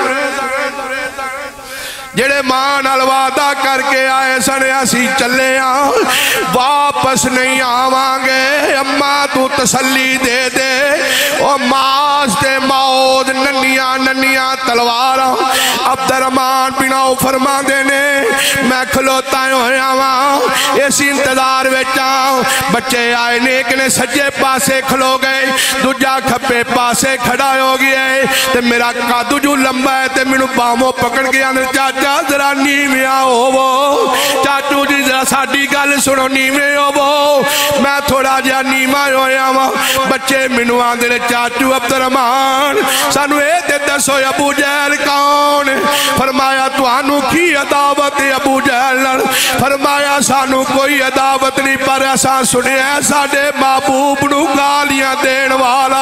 جڑے ماں نال وعدہ کر کے آئے سنے اسی چلے آں واپس نہیں آواں گے، اماں تو تسلی دے دے او ماس تے موت ننیاں ننیاں تلواراں عبد الرحمن بن عوف فرما دینے میں کھلوتا ہویا واں اسی انتظار وچاں بچے آئے نیک نے سجے پاسے کھلو گئے دوجا کھپے پاسے کھڑا ہو گئے تے میرا قد جو لمبا ہے تے مینوں باہموں پکڑ کے اندر چاچا ذرا نیویاں ہوو چاچو جی ذرا ساڈی گل سنو نیویں ہوو میں تھوڑا جہا نیواں ہویا واں بچے مینوں آندے چاچو عبد الرحمن سانو اے تے دسو ابو جہل کون؟ فرمایا تانوں کی عداوت ابو جہل؟ فرمایا سانو کوئی عداوت نہیں پر اساں سنیا ساڈے محبوب نو گالیاں دین والا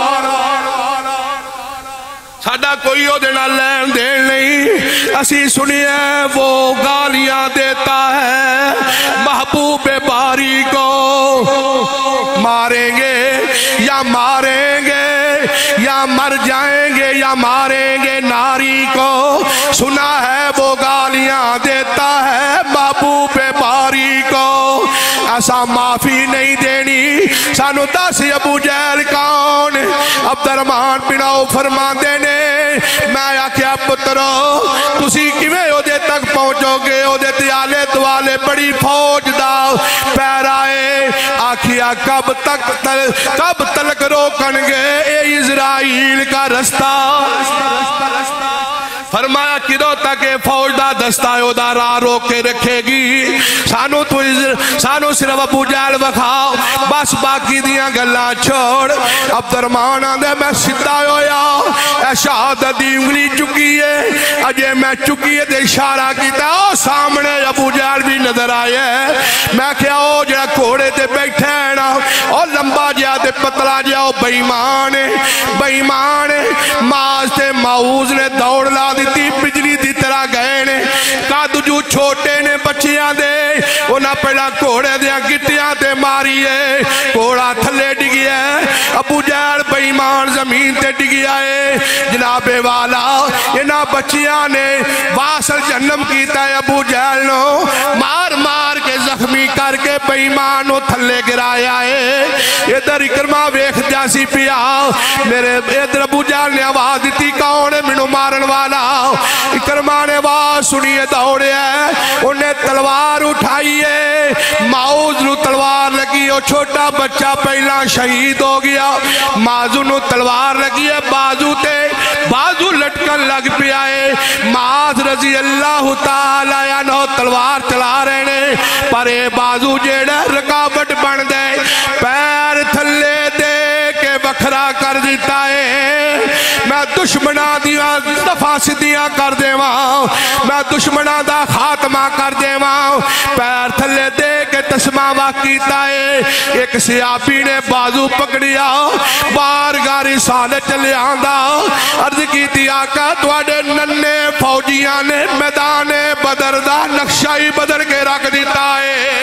ساڈا کوئی او دینا لین دین نہیں اسی سنیے وہ گالیاں دیتا ہے محبوب باری کو ماریں گے یا ماریں گے یا مر جائیں گے یا ماریں گے ناری کو سنا ہے وہ گالیاں دیتا ہے محبوب باری کو ایسا معافی نہیں دینی سانو دس ابو جہل کون؟ عبد الرحمن بن عوف فرما دینے میں آکھیا پترو تسی کیویں او دے تک پہنچو گے او دے تیالے دوالے بڑی فوج دا پیرائے آکھیا کب تک تل کب تلک روکن گے اے اسرائیل کا رستہ فرمایا کدو تک فوج دا دستہ او دا راہ روک کے رکھے گی سانو تو سانو صرف ابو جہل بکھاؤ بس باقی دیاں گلاں چھوڑ عبد الرحمن آندے میں سدھا ہویا اے شہادت دی انگلی چکی ہے اجے میں چکی ہے تے اشارہ کیتا او سامنے ابو جہل بھی نظر آئے میں کیا او جڑا گھوڑے تے بیٹھے نا او لمبا جیا تے پتلا جیا او بے ایمان بے ایمان ماس تے معوذ نے دوڑ لا دیتی بجلی دی طرح گئے نے قد جو چھوٹے نے بچیاں دے انہاں پہلا گھوڑے دیاں گٹیاں تے ماری ہے گھوڑا تھلے ڈگی ہے ابو جہل بے ایمان زمین تے ڈگی آئے جناب والا انہاں بچیاں نے واصل جہنم کیتا ہے ابو جہل نو مار مار کے زخمی کر کے بے ایمان نو تھلے گرایا ہے ادھر اکرمہ ویکھ جاسی پیا میرے ادھر ابو جہل نے آواز دیتی کون ہے منو مارن والا اکرمہ نے آواز سنیے دوڑے ہے انہیں تلوار اٹھائیے معوذ نو تلوار لگی اور چھوٹا بچہ پہلا شہید ہو گیا معوذ نو تلوار لگی ہے بازو تے بازو لٹکن لگ پہ آئے معاذ رضی اللہ تعالی عنہ تلوار چلا رہے نے پر اے بازو جیڑا رکاوٹ بن دے پیر تھلے دے کے بکھرا کر دیتا ہے میں دشمنہ دیا دفع سدیاں کر دے وہاں میں دشمنہ دا خاتمہ کر دے وہاں پیر تھلے دے کے تسمہ واقعیتا ہے ایک سیابی نے بازو پکڑیا بارگاہ رسالت چلے آندہ عرض کی تھی آقا تواڈے ننے فوجیاں نے میدان بدر دا نقشائی بدر کے رکھ دیتا ہے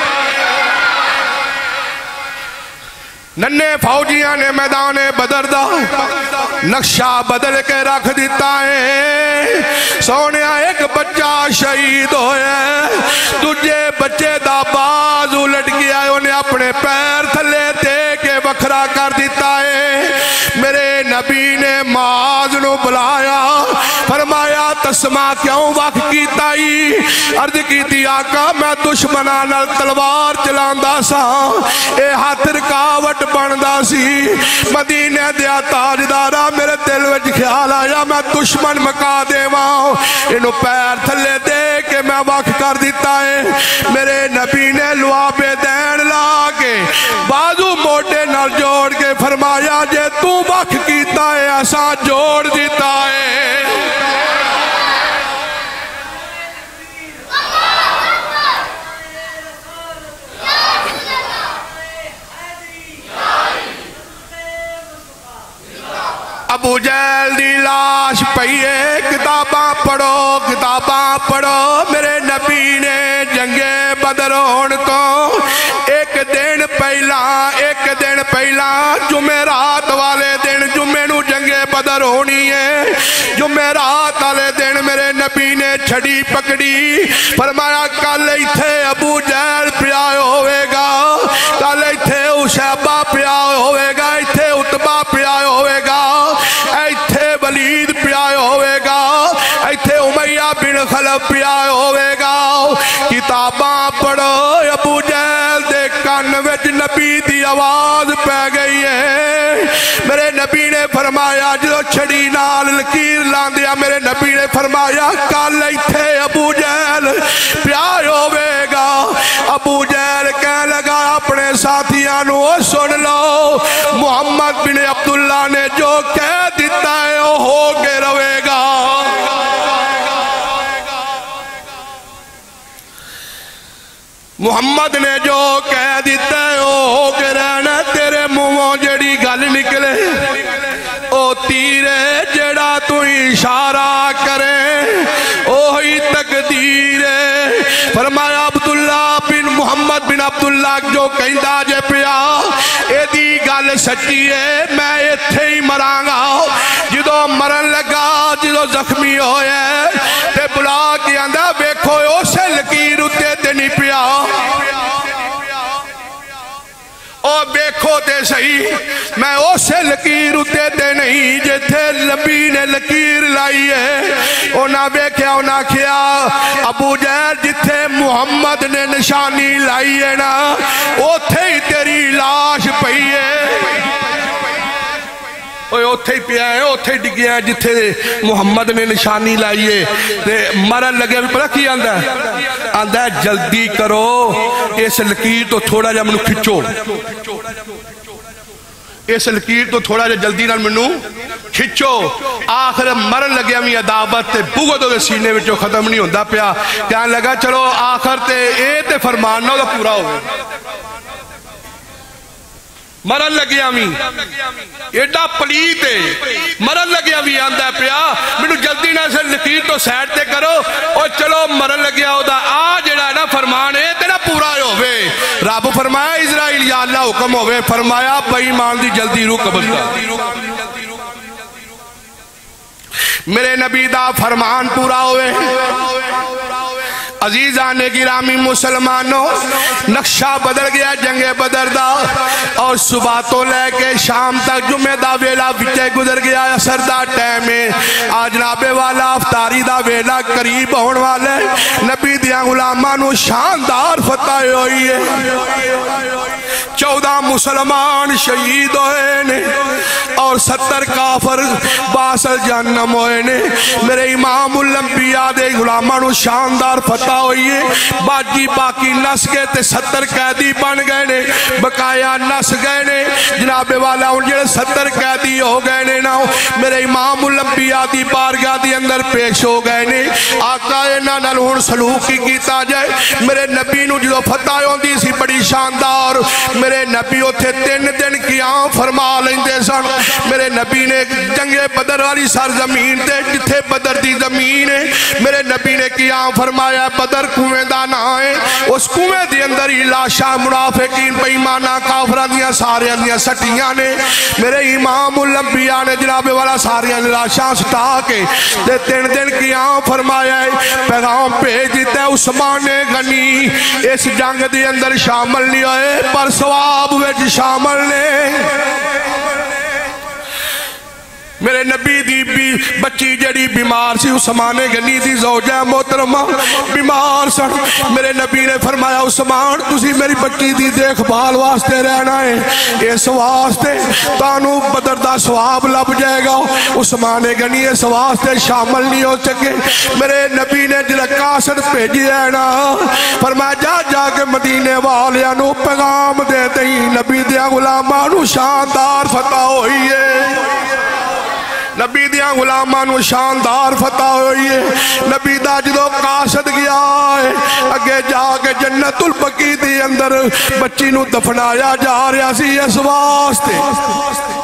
ننے فوجیاں نے میدان بدر دا نقشہ بدل کے رکھ دیتا ہے سونے ایک بچہ شہید ہوئے تجھے بچے دا باز الٹ گیا ہے انہیں اپنے پیر تھلے دے کے وکھرا کر دیتا ہے میرے نبی نے معاذ نو بلایا فرمایا تسمہ کیوں وقت کی تائی عرض کی تھی آقا میں دشمنانا تلوار چلاندہ سا اے ہاتھ رکاوٹ بندہ سی مدینہ دیا تاجدارہ میرے دل وچ خیال آیا میں دشمن مکا دے ماں انہوں پیر تھلے دے کے میں وقت کر دیتا ہے میرے نبی نے لوابے دین لا کے بازو موٹے نال جوڑ کے فرمایا جے تو وقت کیتا ہے ایسا جوڑ دیتا ہے ابو جہل دی لاش پئیے کتاباں پڑھو کتاباں پڑھو میرے نبی نے جنگے بدر ہون تو ایک دن پہلا ایک دن پہلا جمعرات والے دن جمعے نو جنگے بدر ہونی ہے جمعرات والے دن میرے نبی نے چھڑی پکڑی فرمایا کل ایتھے ابو جہل پیا ہوئے گا کل ایتھے شیبہ پیا ہوئے گا ایتھے عتبہ پیا ہوئے گا ایتھے ولید پیا ہوئے گا ایتھے امیہ بن خلف پیا ہوئے گا کتاباں پڑھو ابو جہل دے کان وچ نبی دی آواز پہ گئی ہے میرے نبی نے فرمایا جو چھڑی نال لکیر لاندیا میرے نبی نے فرمایا کل ایتھے ابو جہل پیا ہوئے گا ابو جہل کہہ لگا اپنے ساتھیاں نو سن لو محمد بن عبداللہ نے جو کہہ دیتا ہے وہ ہو کے روے گا محمد نے جو کہہ دیتا ہے وہ ہو کے رہنا تیرے منہوں جڑی گل نکلے او تیرے جڑا تو اشارہ کرے وہی تقدیر ہے فرمایا عبداللہ بن محمد بن عبداللہ جو کہندا جے پیا اے دی گل سچی ہے میں ایتھے ہی مراں گا جدو مرن لگا جدو زخمی ہوئے تے بلا کے آندا ویکھو اسے لکیر اتے تے نہیں پیا او بیکھو تے صحیح میں اسے لکیر اتے تے نہیں جتھے نبی نے لکیر لائی ہے اونا بیکھیا اونا کیا ابو جہل جتھے محمد نے نشانی لائی ہے نا اوتھے ہی تیری لاش پئی ہے اوہ اوتھے ہی پیا ہے اوتھے ہی ڈگیا ہے جتھے محمد نے نشانی لائی ہے مرن لگے پتہ کی آندہ ہے آندہ ہے جلدی کرو اس لکیر تو تھوڑا جا منو کھچو اس لکیر تو تھوڑا جا جلدی نہ منو کھچو آخر مرن لگے ہمیں عدابت تے بغض دے سینے میں جو ختم نہیں ہوندہ پیا کہاں لگا چلو آخر تے اے تے فرماننا دا پورا ہوئے مرن لگیا ہمیں ایڈا پلیت ہے مرن لگیا بھی آندہ ہے پیا منو جلدی نہ سے لکیر تو سیٹ تے کرو اور چلو مرن لگیا ہو دا آ جڑا نا فرمانے تیرا پورا ہوئے رب فرمایا اسرائیل یا اللہ حکم ہوئے فرمایا بے ایمان دی جلدی روح قبل کر میرے نبی دا فرمان پورا ہوئے عزیزان گرامی مسلمانوں نقشہ بدل گیا جنگ بدر دا اور صبح تو لے کے شام تک جمعہ دا ویلا بچے گزر گیا اثر دا ٹائم ہے آج جناب والا افطاری دا ویلا قریب ہون والے نبی دیا غلامانو شاندار فتح ہوئی ہے چودہ مسلمان شہید ہوئے نے اور ستر کافر باسل جہنم ہوئے نے میرے امام الانبیاء دے غلامانو شاندار فتح ہوئی ہے باقی باقی نس گئے تے ستر قیدی بن گئے نے بقایا نس گئے نے جناب والا ان جڑے ستر قیدی ہو گئے نے نا میرے امام الانبیاء دی بارگاہ دی اندر پیش ہو گئے نے آقا نال ہن سلوک کی کیتا جائے میرے نبی نو جو فتح ہوندی سی بڑی شاندار میرے نبی اتھے تین دن قیام فرما لیندے سن میرے نبی نے جنگ بدر والی سرزمین تے جتھے بدر دی زمین ہے میرے نبی نے قیام فرمایا بدر کنویں دا نہ ہے اس کنویں دی اندر ہی لاشاں منافقین بے ایمانہ کافراں دیاں سارے دیاں سٹیاں نے میرے امام الانبیاء نے جناب والا سارے لاشاں سٹا کے تے تین دن قیام فرمایا ہے پیغام بھیج دیتا ہے عثمان غنی اس جنگ دی اندر شامل نہیں ہوئے پر ثواب وچ شامل نے میرے نبی دی بھی بچی جڑی بیمار سی عثمان غنی دی زوجہ محترمہ بیمار سن میرے نبی نے فرمایا عثمان تسی میری بچی دی دیکھ بھال واسطے رہنا ہے اس واسطے تانو بدر دا ثواب لب جائے گا عثمان غنی اس واسطے شامل نہیں ہو سکے میرے نبی نے جڑا قاصد بھیجی ہے نا فرمایا جا جا کے مدینے والیاں نو پیغام دے دئی نبی دیا غلاماں نو شاندار فتح ہوئی ہے نبی دیا غلامانو شاندار فتح ہوئی ہے نبی دا جدو قاصد گیا ہے اگے جا کے جنت البقیع دی اندر بچی نو دفنایا جا رہا سی اس واسطے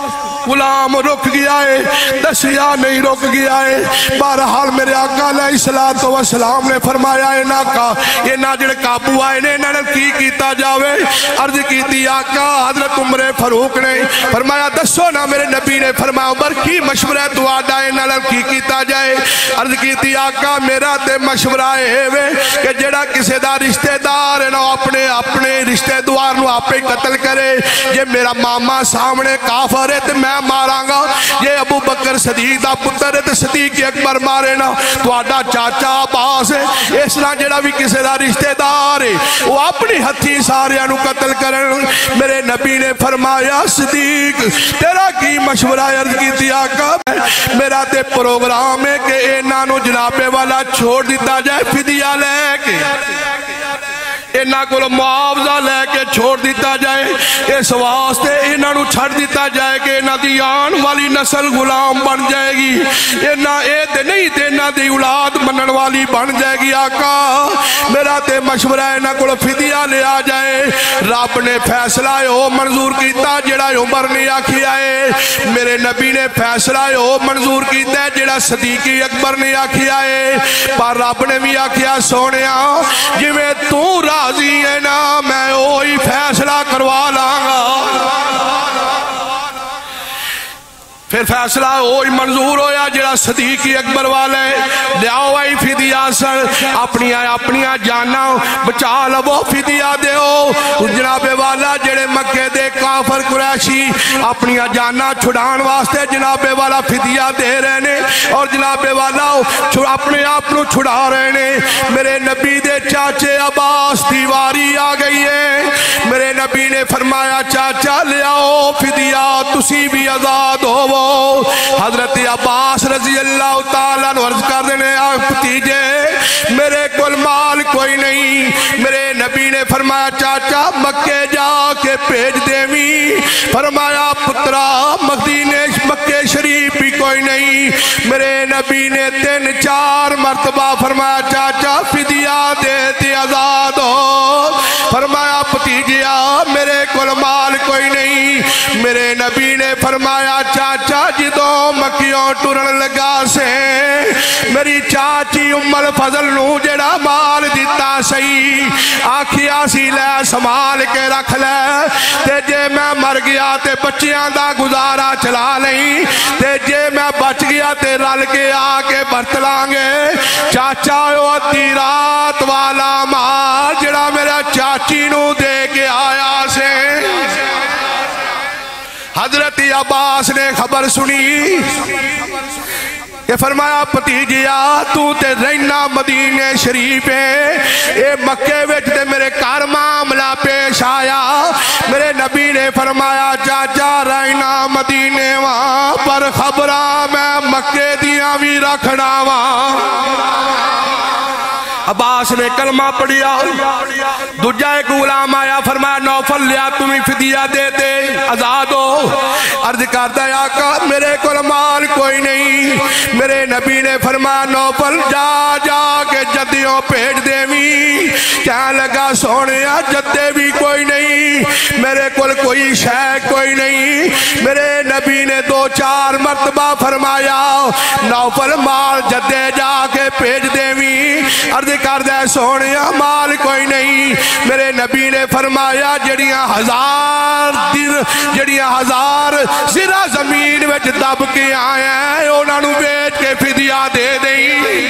غلام رک گیا ہے دسیا نہیں رک گیا ہے بہرحال میرے آقا علیہ السلام نے فرمایا اینا کا اینا جڑے قابو آئے نے انہوں نے کی کیتا جاوے عرض کی دی آقا حضرت عمر فاروق نے فرمایا دسو نا میرے نبی نے فرمایا عمر کی مشورہ تو آڈا ہے انہوں نے کی کیتا جائے عرض کی دی آقا میرا تے مشورہ ہے وے کہ جڑا کسے دا رشتہ دار ہے نا اپنے اپنے رشتہ دوار نو آپ پہ قتل کرے یہ میرا ماما سامنے کافر ہے تے میں ماراں گا یہ ابو بکر صدیق دا پتر ہے تے صدیق اکبر مارے نا تو آڈا چاچا باس ہے اس طرح جڑا بھی کسے دا رشتہ دار ہے وہ اپنی ہتھی سارے انو قتل کرن میرے نبی نے فرمایا صدیق تیرا کی مشورہ عرض کی تھی آقا میرا تے پروگرام ہے کہ اینانو جنابے والا چھوڑ دیتا جائے فدیہ لے کے انہاں کو معاوضہ لے کے چھوڑ دیتا جائے اس واسطے انہاں نو چھڑ دیتا جائے کہ انہاں دی آن والی نسل غلام بن جائے گی انہاں اے تے نہیں تے انہاں دی اولاد منن والی بن جائے گی آقا میرا تے مشورہ انہاں کو فدیہ لے آ جائے رب نے فیصلہ او منظور کیتا جڑا عمر نے آکھی آئے میرے نبی نے فیصلہ او منظور کیتا جڑا صدیق اکبر نے آکھی آئے پر رب نے بھی آکھیا سونیا جویں تو راضی ہے نا میں وہی فیصلہ کروا لاں پھر فیصلہ وہی منظور ہویا جڑا صدیق اکبر والے لیاؤ آئی فدیہ سر اپنی اپنی جانا بچا لو فدیہ دیو جناب والا جڑے مکے دے کافر قریشی اپنی جانا چھڑان واسطے جناب والا فدیہ دے رہنے اور جناب والا اپنے آپ نو چھڑا رہنے میرے نبی دے چاچے عباس دیواری آ گئی ہے میرے نبی نے فرمایا چاچا لیاؤ فدیہ تسی بھی آزاد ہو حضرت عباس رضی اللہ تعالیٰ نے عرض کر دینے آپ تیجے میرے کل مال کوئی نہیں میرے نبی نے فرمایا چاچا مکے جا کے پیج دیوی فرمایا پترا مدینے مکے شریف بھی کوئی نہیں میرے نبی نے تین چار مرتبہ فرمایا چاچا فدیہ دیتے آزاد ہو فرمایا پتیجیا میرے کل مال کوئی نہیں میرے نبی نے فرمایا چاچا جدوں مکیوں ٹرن لگا سے میری چاچی ام الفضل نو جڑا مال دیتا سی آکھیا سی لے سمال کے رکھ لے تے جے میں مر گیا تے بچیاں دا گزارا چلا لیں تے جے میں بچ گیا تے رل کے آکے برت لانگے چاچا ادھی رات والا مال جڑا میرا چاچی نو دے کے آیا سے حضرت عباس نے خبر سنی یہ فرمایا پتیجیا تو تے رہنا مدینے شریف ہے اے مکے وچ تے میرے کار معاملہ پیش آیا میرے نبی نے فرمایا چاچا رہنا مدینے وہاں پر خبرہ میں مکے دیاں بھی رکھنا وہاں عباس نے کلمہ پڑھیا دوجہ ایک غلام آیا فرمایا نوفل لیا تمہیں فدیہ دیتے آزاد ہو عرض کرتا ہے آقا میرے کل مال کوئی نہیں میرے نبی نے فرمایا نوفل جا جا کے جدیوں پیٹ دیوی کیا لگا سونیا جدے بھی کوئی نہیں میرے کل کوئی شے کوئی نہیں میرے نبی نے دو چار مرتبہ فرمایا نوفل مال جدے جا کے پیٹ دیوی عرض کر دے سونیا مال کوئی نہیں میرے نبی نے فرمایا جڑیاں ہزار دن جڑیاں ہزار زرہ زمین وچ دب کے آئے ہیں انہوں نے بیچ کے فدیہ دے دیں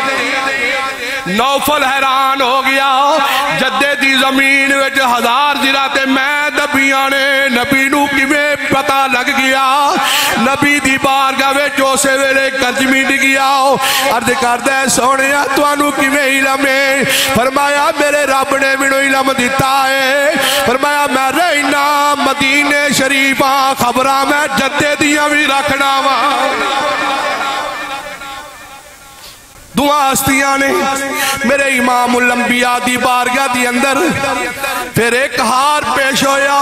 نوفل حیران ہو گیا جدے دی زمین وچ ہزار زرہ تے میں دبیاں نے نبی نو کی میں پتہ لگ گیا نبی دی بارگاہ وچ اسے ویلے کرجمی ڈگیا عرض کر دے سونیا تو انو کی میں علم ہے فرمایا میرے رب نے منو علم دیتا ہے فرمایا میں رہنا مدینے شریفہ خبرہ میں جدے دیاں بھی رکھنا وہاں دعا ہستیاں نے میرے امام الانبیاء دی بارگاہ دی اندر پھر ایک ہار پیش ہویا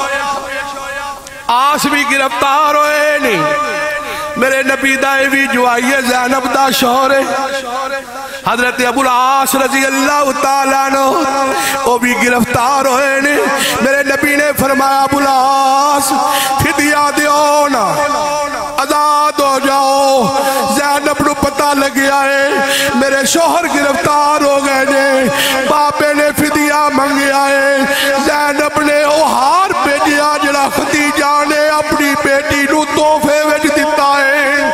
آس بھی گرفتار ہوئے نہیں میرے نبی دائے بھی جو آئیے زینب دا شوہر حضرت ابو العاص رضی اللہ تعالیٰ عنہ وہ بھی گرفتار ہوئے نہیں میرے نبی نے فرمایا ابو العاص فدیہ دے جاؤ نا آزاد ہو جاؤ. زینب نو پتہ لگ گیا ہے میرے شوہر گرفتار ہو گئے نے. بابے نے فدیہ منگیا ہے. زینب نے وہ ہار بھیجیا جڑا خدیجہ نے اپنی بیٹی نو تحفے وچ دتا ہے.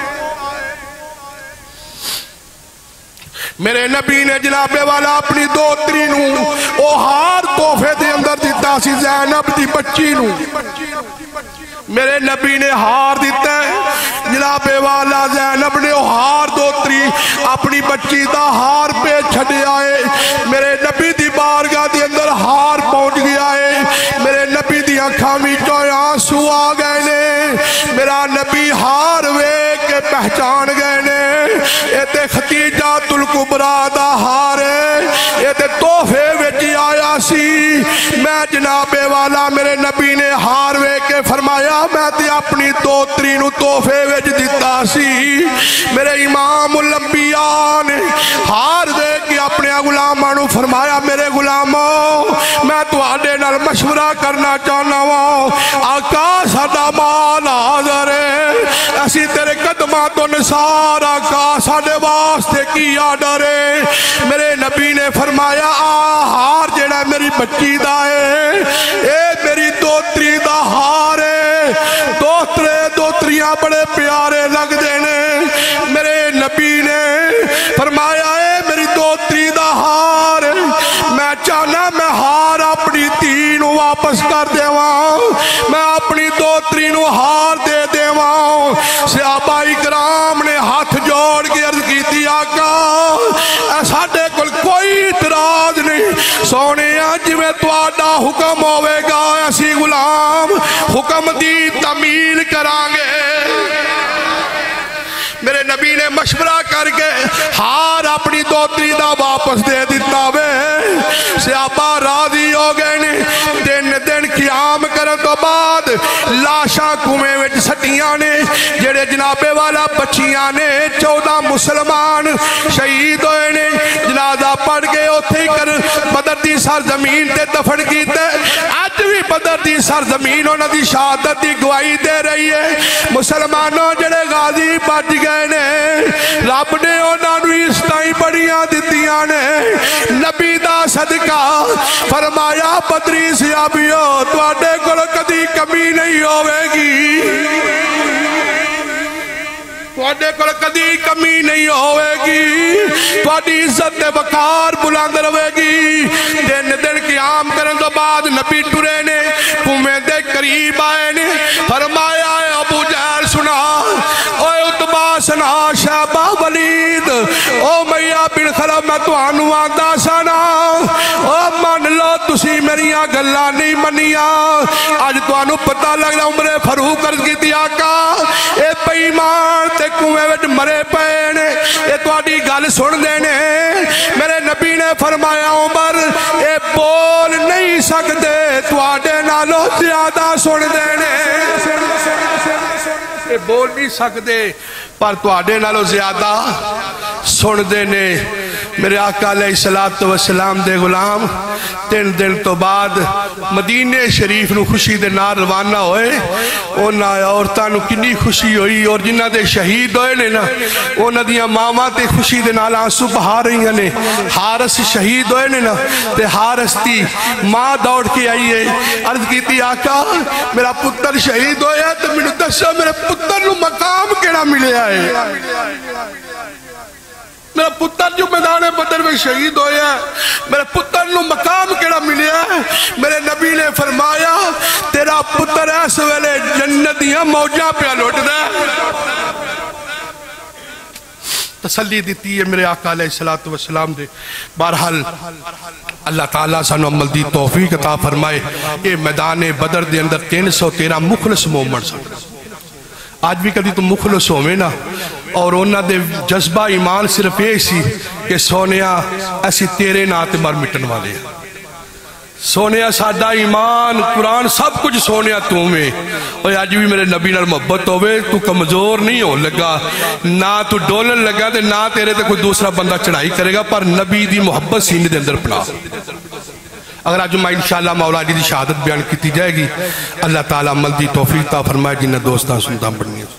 میرے نبی نے جناب والا اپنی دوتری نو او ہار تحفے دے اندر دیتا سی زینب دی بچی نو. میرے نبی نے ہار دیتا ہے جناب والا زینب نے او ہار دوتری اپنی بچی دا ہار پہ چھڑے آئے. میرے نبی دی بارگاہ دی اندر ہار پہنچ گیا ہے. میرے نبی دی آنکھاں وچوں آنسو آ گئے نے. میرا نبی ہار ویکھ کے پہچان گئے نے اے تے ختیجہ الکبریٰ دا ہار ہے. اے تے تحفے وچ آیا سی. میں جناب والا میرے نبی نے ہار ویکھ کے فرمایا میں تے اپنی دوتری نو تحفے وچ دتا سی. میرے امام الانبیاء نے ہار دے کے اپنے غلاماں نو فرمایا میرے غلاموں میں تواڈے نال مشورہ کرنا چاہنا وا. آقا ساڈا مال حاضر ہے اسی تیرے قدماں تو نثار. آقا ساڈے واسطے کی آرڈر ہے؟ میرے نبی نے فرمایا آ ہار جڑا میری بچی دا ہے اے میری دوتری دا ہار ہے. دوترے دوتریاں بڑے پیارے لگ دینے. میرے نبی نے فرمایا اے میری دوتری دا ہار میں چاہنا میں ہار اپنی تین واپس کر دے وہاں. میں اپنی دوتری نو ہار دے دے وہاں. صحابہ اکرام نے ہاتھ جوڑ کے عرض کی تھی آقا ساڈے کول کوئی اعتراض نہیں. سونے جی میں تواڈا حکم ہوئے گا اسی غلام حکم دی تعمیل کرانگے. میرے نبی نے مشورہ کر کے ہار اپنی دوتری دا واپس دے دیتا وے. صحابہ راضی ہو گئے نے. دن دن قیام کرن تو بعد لاشاں کنویں وچ سٹیاں نے. جڑے جناب والا بچیاں نے چودہ مسلمان شہید ہوئے نے. جنازہ پڑھ کے اوتھے کر بدر دی سرزمین تے دفن کیتے. اج بھی بدر دی سرزمین انہاں دی شہادت دی گواہی دے رہی ہے. مسلمانوں جڑے غازی بچ گئے نے رب نے انہاں نوں عزتاں بڑیاں دتیاں نے. نبی دا صدقہ فرمایا بدری صحابیو تواڈے کول کدی کمی نہیں ہوے گی. تواڈے کول کدی کمی نہیں ہوے گی. تواڈی عزت تے وقار بلند رہے گی. دن دن قیام کرن تو بعد نبی ٹرے نے کنویں دے قریب آئے نے. فرمایا اے ابو جہل سنا اوے اتبا سنا شہبہ ولید او میاں بن خلف میں تانوں آندا سنا او من لو تسی میریاں گلاں نہیں منیاں. اج تانوں پتہ لگ رہا عمر فاروق عرض کیتی آقا اے بے ایمان تے کنویں وچ مرے پئے نے اے تہاڈی گل سن دے نے. میرے نبی نے فرمایا عمر اے بول نہیں سکدے تواڈے نالوں زیادہ سن دے نے. اے بول نہیں سکدے پر تواڈے نالوں زیادہ سن دے نے. میرے آقا علیہ السلام دے غلام تین دن تو بعد مدینے شریف نو خوشی دے نال روانہ ہوئے. اونا عورتاں نو کنی خوشی ہوئی اور جنہ دے شہید ہوئے نے نا اونا دیاں ماما تے خوشی دے نال آنسو بہا رہی ہیں نے. حارس شہید ہوئے نے نا تے حارس دی ماں دوڑ کے آئی ہے. عرض کی تھی آقا میرا پتر شہید ہویا تو میں نے دسا میرے پتر نو مقام کیڑا ملے آئے. میرا پتر جو میدان بدر میں شہید ہویا ہے میرے پتر نو مقام کیڑا ملیا ہے. میرے نبی نے فرمایا تیرا پتر ایس ویلے جنتیاں موجاں پہ لوٹ دے. تسلی دیتی ہے میرے آقا علیہ السلام دے. بہرحال اللہ تعالیٰ سانو عمل دی توفیق عطا فرمائے. یہ میدان بدر دے اندر تین سو تیرہ مخلص مومن سن. آج بھی کدی تو مخلص ہوئے نا اور انہاں دے جذبہ ایمان صرف یہ سی کہ سونیا ایسی تیرے ناتے مر مٹن والے. سونیا سادہ ایمان قرآن سب کچھ سونیا تو میں. اور آج بھی میرے نبی نال محبت ہوئے تو کمزور نہیں ہو لگا نہ تو ڈولن لگا تے نہ تیرے تے کوئی دوسرا بندہ چڑھائی کرے گا پر نبی دی محبت سینے دے اندر پڑا. اگر آج میں انشاءاللہ مولا علی دی شہادت بیان کیتی جائے گی. اللہ تعالیٰ عمل دی توفیق عطا فرمائے جنہیں دوستاں سنتا بڑھنی.